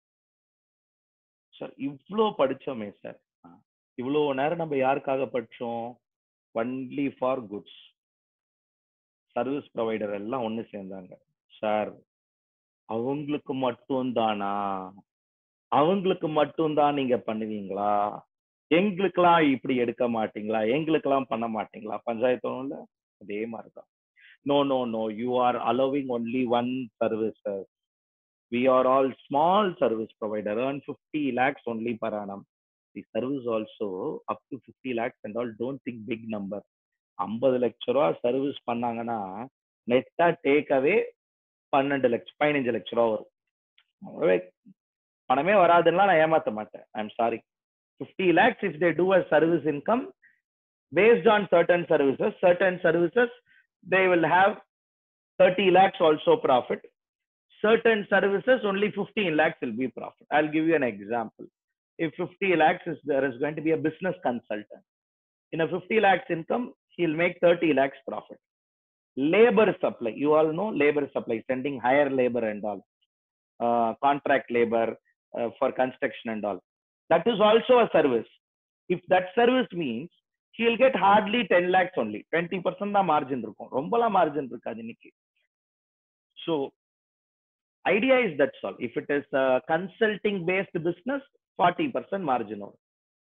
Sir, இவ்ளோ படிச்சோமே sir, இவ்ளோ நேரம் நம்ம யாருக்காக படிச்சோம்? Only for goods. Service provider எல்லாம் ஒன்று சேர்ந்தாங்க. Sir அவங்களுக்கு மட்டும் தானா, அவங்களுக்கு மட்டும் தான் நீங்க பண்ணுவீங்களா? எங்களுக்கெல்லாம் இப்படி எடுக்க மாட்டீங்களா, எங்களுக்கெல்லாம் பண்ண மாட்டீங்களா, பஞ்சாயத்து ஒண்ணுல அதே மாதிரிதான். No, no, no, you are allowing only one services. We are all small service provider, earn fifty lakhs only per annum. The service also up to fifty lakhs and all, don't think big number. ஐம்பது லட்ச ரூபா service பண்ணாங்கன்னா நெட்டா take away பன்னெண்டு லட்சம் பதினஞ்சு லட்ச ரூபா வரும். பணமே வராதுன்னா நான் ஏமாத்த மாட்டேன். I'm sorry. fifty lakhs if they do a service income based on certain services, certain services they will have thirty lakhs also profit. Certain services only fifteen lakhs will be profit. I'll give you an example. If fifty lakhs is there is going to be a business consultant. In a fifty lakhs income, he'll make thirty lakhs profit. Labor supply, you all know labor supply, sending higher labor and all, uh, contract labor uh, for construction and all. That is also a service. If that service means he'll get hardly ten lakhs only, twenty percent da margin irukum, rombala margin irukadu iniki. So idea is that's all. If it is a consulting based business, forty percent margin over.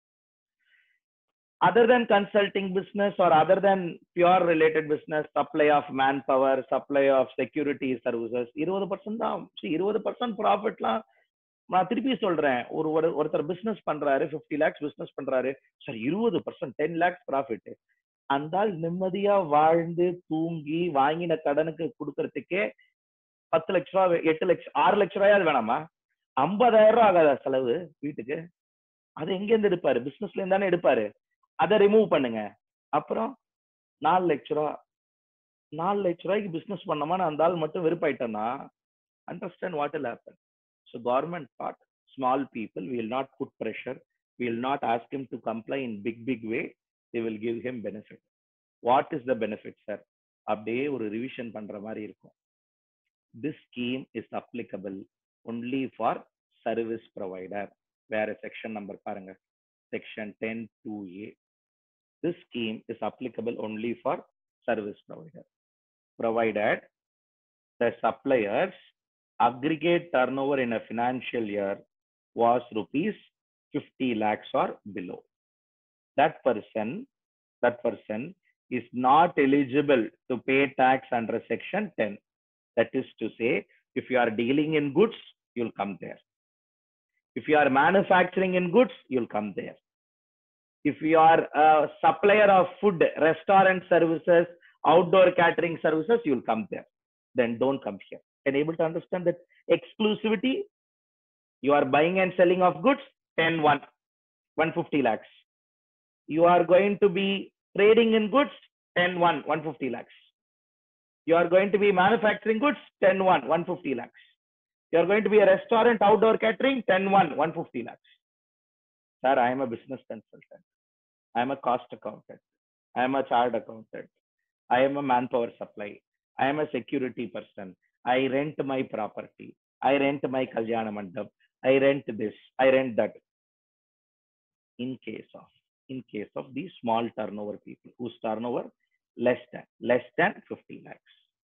Other than consulting business or other than pure related business, supply of manpower, supply of security services, twenty percent தான். See, twenty percent ப்ராஃபிட்லாம் நான் திருப்பி சொல்றேன். ஒரு ஒருத்தர் business பண்றாரு, fifty lakhs business பண்றாரு, sir twenty percent ten lakhs profit. அந்த நிம்மதியா வாழ்ந்து தூங்கி வாங்கின கடனுக்கு கொடுக்கறதுக்கே பத்து லட்ச ரூபா, எட்டு லட்சம், ஆறு லட்ச ரூபாயாவது வேணாமா? ஐம்பதாயிரம் ரூபாய் ஆகாதா செலவு வீட்டுக்கு? அது எங்க இருந்து எடுப்பாரு? பிசினஸ்ல இருந்தானே எடுப்பாரு. அதை ரிமூவ் பண்ணுங்க. அப்புறம் நாலு லட்ச ரூபா, நாலு லட்ச ரூபாய்க்கு பிசினஸ் பண்ணோமா அந்த ஆள் மட்டும் வெறுப்பாயிட்டோம்னா, understand what will happen. So government part, small people, we will not put pressure, we will not ask him to comply in big big way, they will give him benefit. What is the benefit, sir? அப்படியே ஒரு revision பண்ற மாதிரி இருக்கும். This scheme is applicable only for service provider. வேற section number பாருங்க, section ten two A. This scheme is applicable only for service provider, provided the suppliers aggregate turnover in a financial year was rupees fifty lakhs or below. That person, that person is not eligible to pay tax under section ten. That is to say, if you are dealing in goods, you'll come there. If you are manufacturing in goods, you'll come there. If you are a supplier of food, restaurant services, outdoor catering services, you'll come there. Then don't come here. Can you able to understand that exclusivity? You are buying and selling of goods, ten one, one hundred fifty lakhs. You are going to be trading in goods, ten one, one hundred fifty lakhs. You are going to be manufacturing goods, ten one, one hundred fifty lakhs. You are going to be a restaurant, outdoor catering, ten one, one hundred fifty lakhs. Sir, I am a business consultant. I am a cost accountant. I am a chartered accountant. I am a manpower supply. I am a security person. I rent my property. I rent my Kalyana Mandap. I rent this. I rent that. In case of, in case of these small turnover people whose turnover less than, less than fifty lakhs.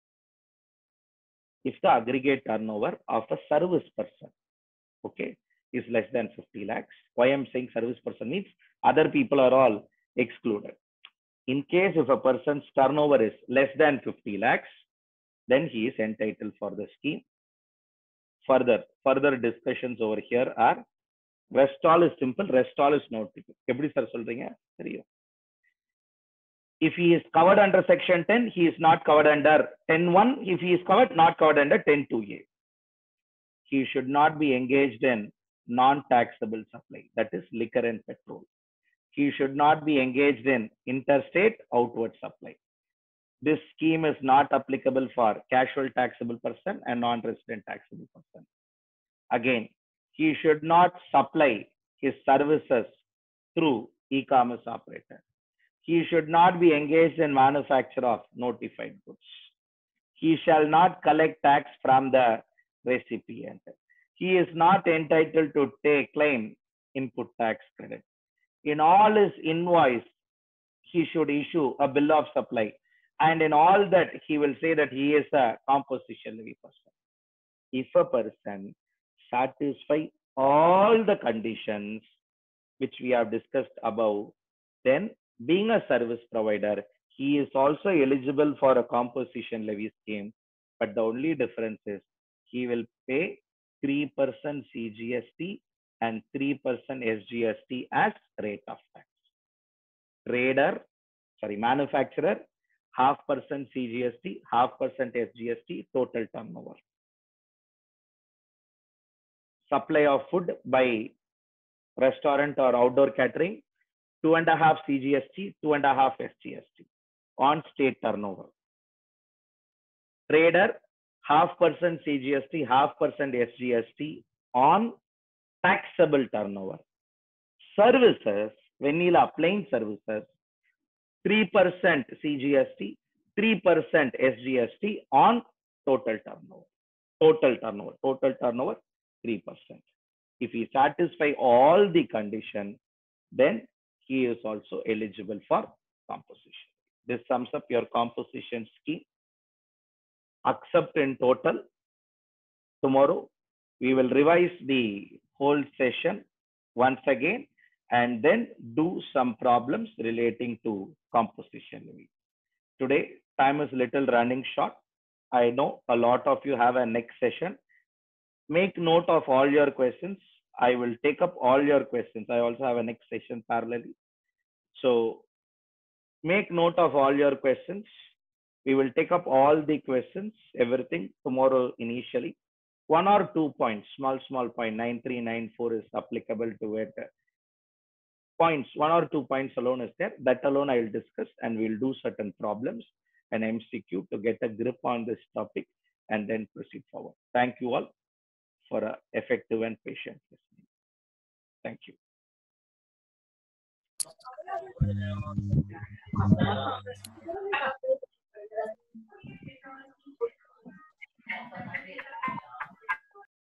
If the aggregate turnover of a service person, okay, is less than fifty lakhs. Why I'm saying service person means other people are all excluded. In case if a person's turnover is less than fifty lakhs, then he is entitled for the scheme. Further, further discussions over here are, rest all is simple, rest all is notable. Eppadi sir solreenga theriyum. If he is covered under section ten, he is not covered under ten one. If he is covered, not covered under ten two A. He should not be engaged in non-taxable supply, that is liquor and petrol. He should not be engaged in interstate outward supply. This scheme is not applicable for casual taxable person and non-resident taxable person. Again, he should not supply his services through e-commerce operator. He should not be engaged in manufacture of notified goods. He shall not collect tax from the recipient. He is not entitled to take claim input tax credit. In all his invoice, he should issue a bill of supply. And in all that, he will say that he is a composition levy person. If a person satisfies all the conditions, which we have discussed above, then being a service provider, he is also eligible for a composition levy scheme, but the only difference is he will pay three percent C G S T and three percent S G S T as rate of tax. Trader, sorry, manufacturer, half percent C G S T, half percent S G S T, total turnover. Supply of food by restaurant or outdoor catering, two and a half C G S T, two and a half S G S T on state turnover. Trader, half percent C G S T, half percent S G S T on taxable turnover. Services, vanilla plain services, three percent C G S T, three percent S G S T on total turnover. Total turnover, total turnover, three percent. If he satisfy all the conditions, then he is also eligible for composition. This sums up your composition scheme. Accept in total. Tomorrow, we will revise the whole session once again and then do some problems relating to composition. Today, time is little running short. I know a lot of you have a next session. Make note of all your questions. I will take up all your questions. I also have a next session parallelly. So make note of all your questions. We will take up all the questions, everything tomorrow initially. One or two points, small, small point, nine three nine four is applicable to it. Points, one or two points alone is there. That alone I will discuss and we'll do certain problems and M C Q to get a grip on this topic and then proceed forward. Thank you all for an effective and patient listening. Thank you.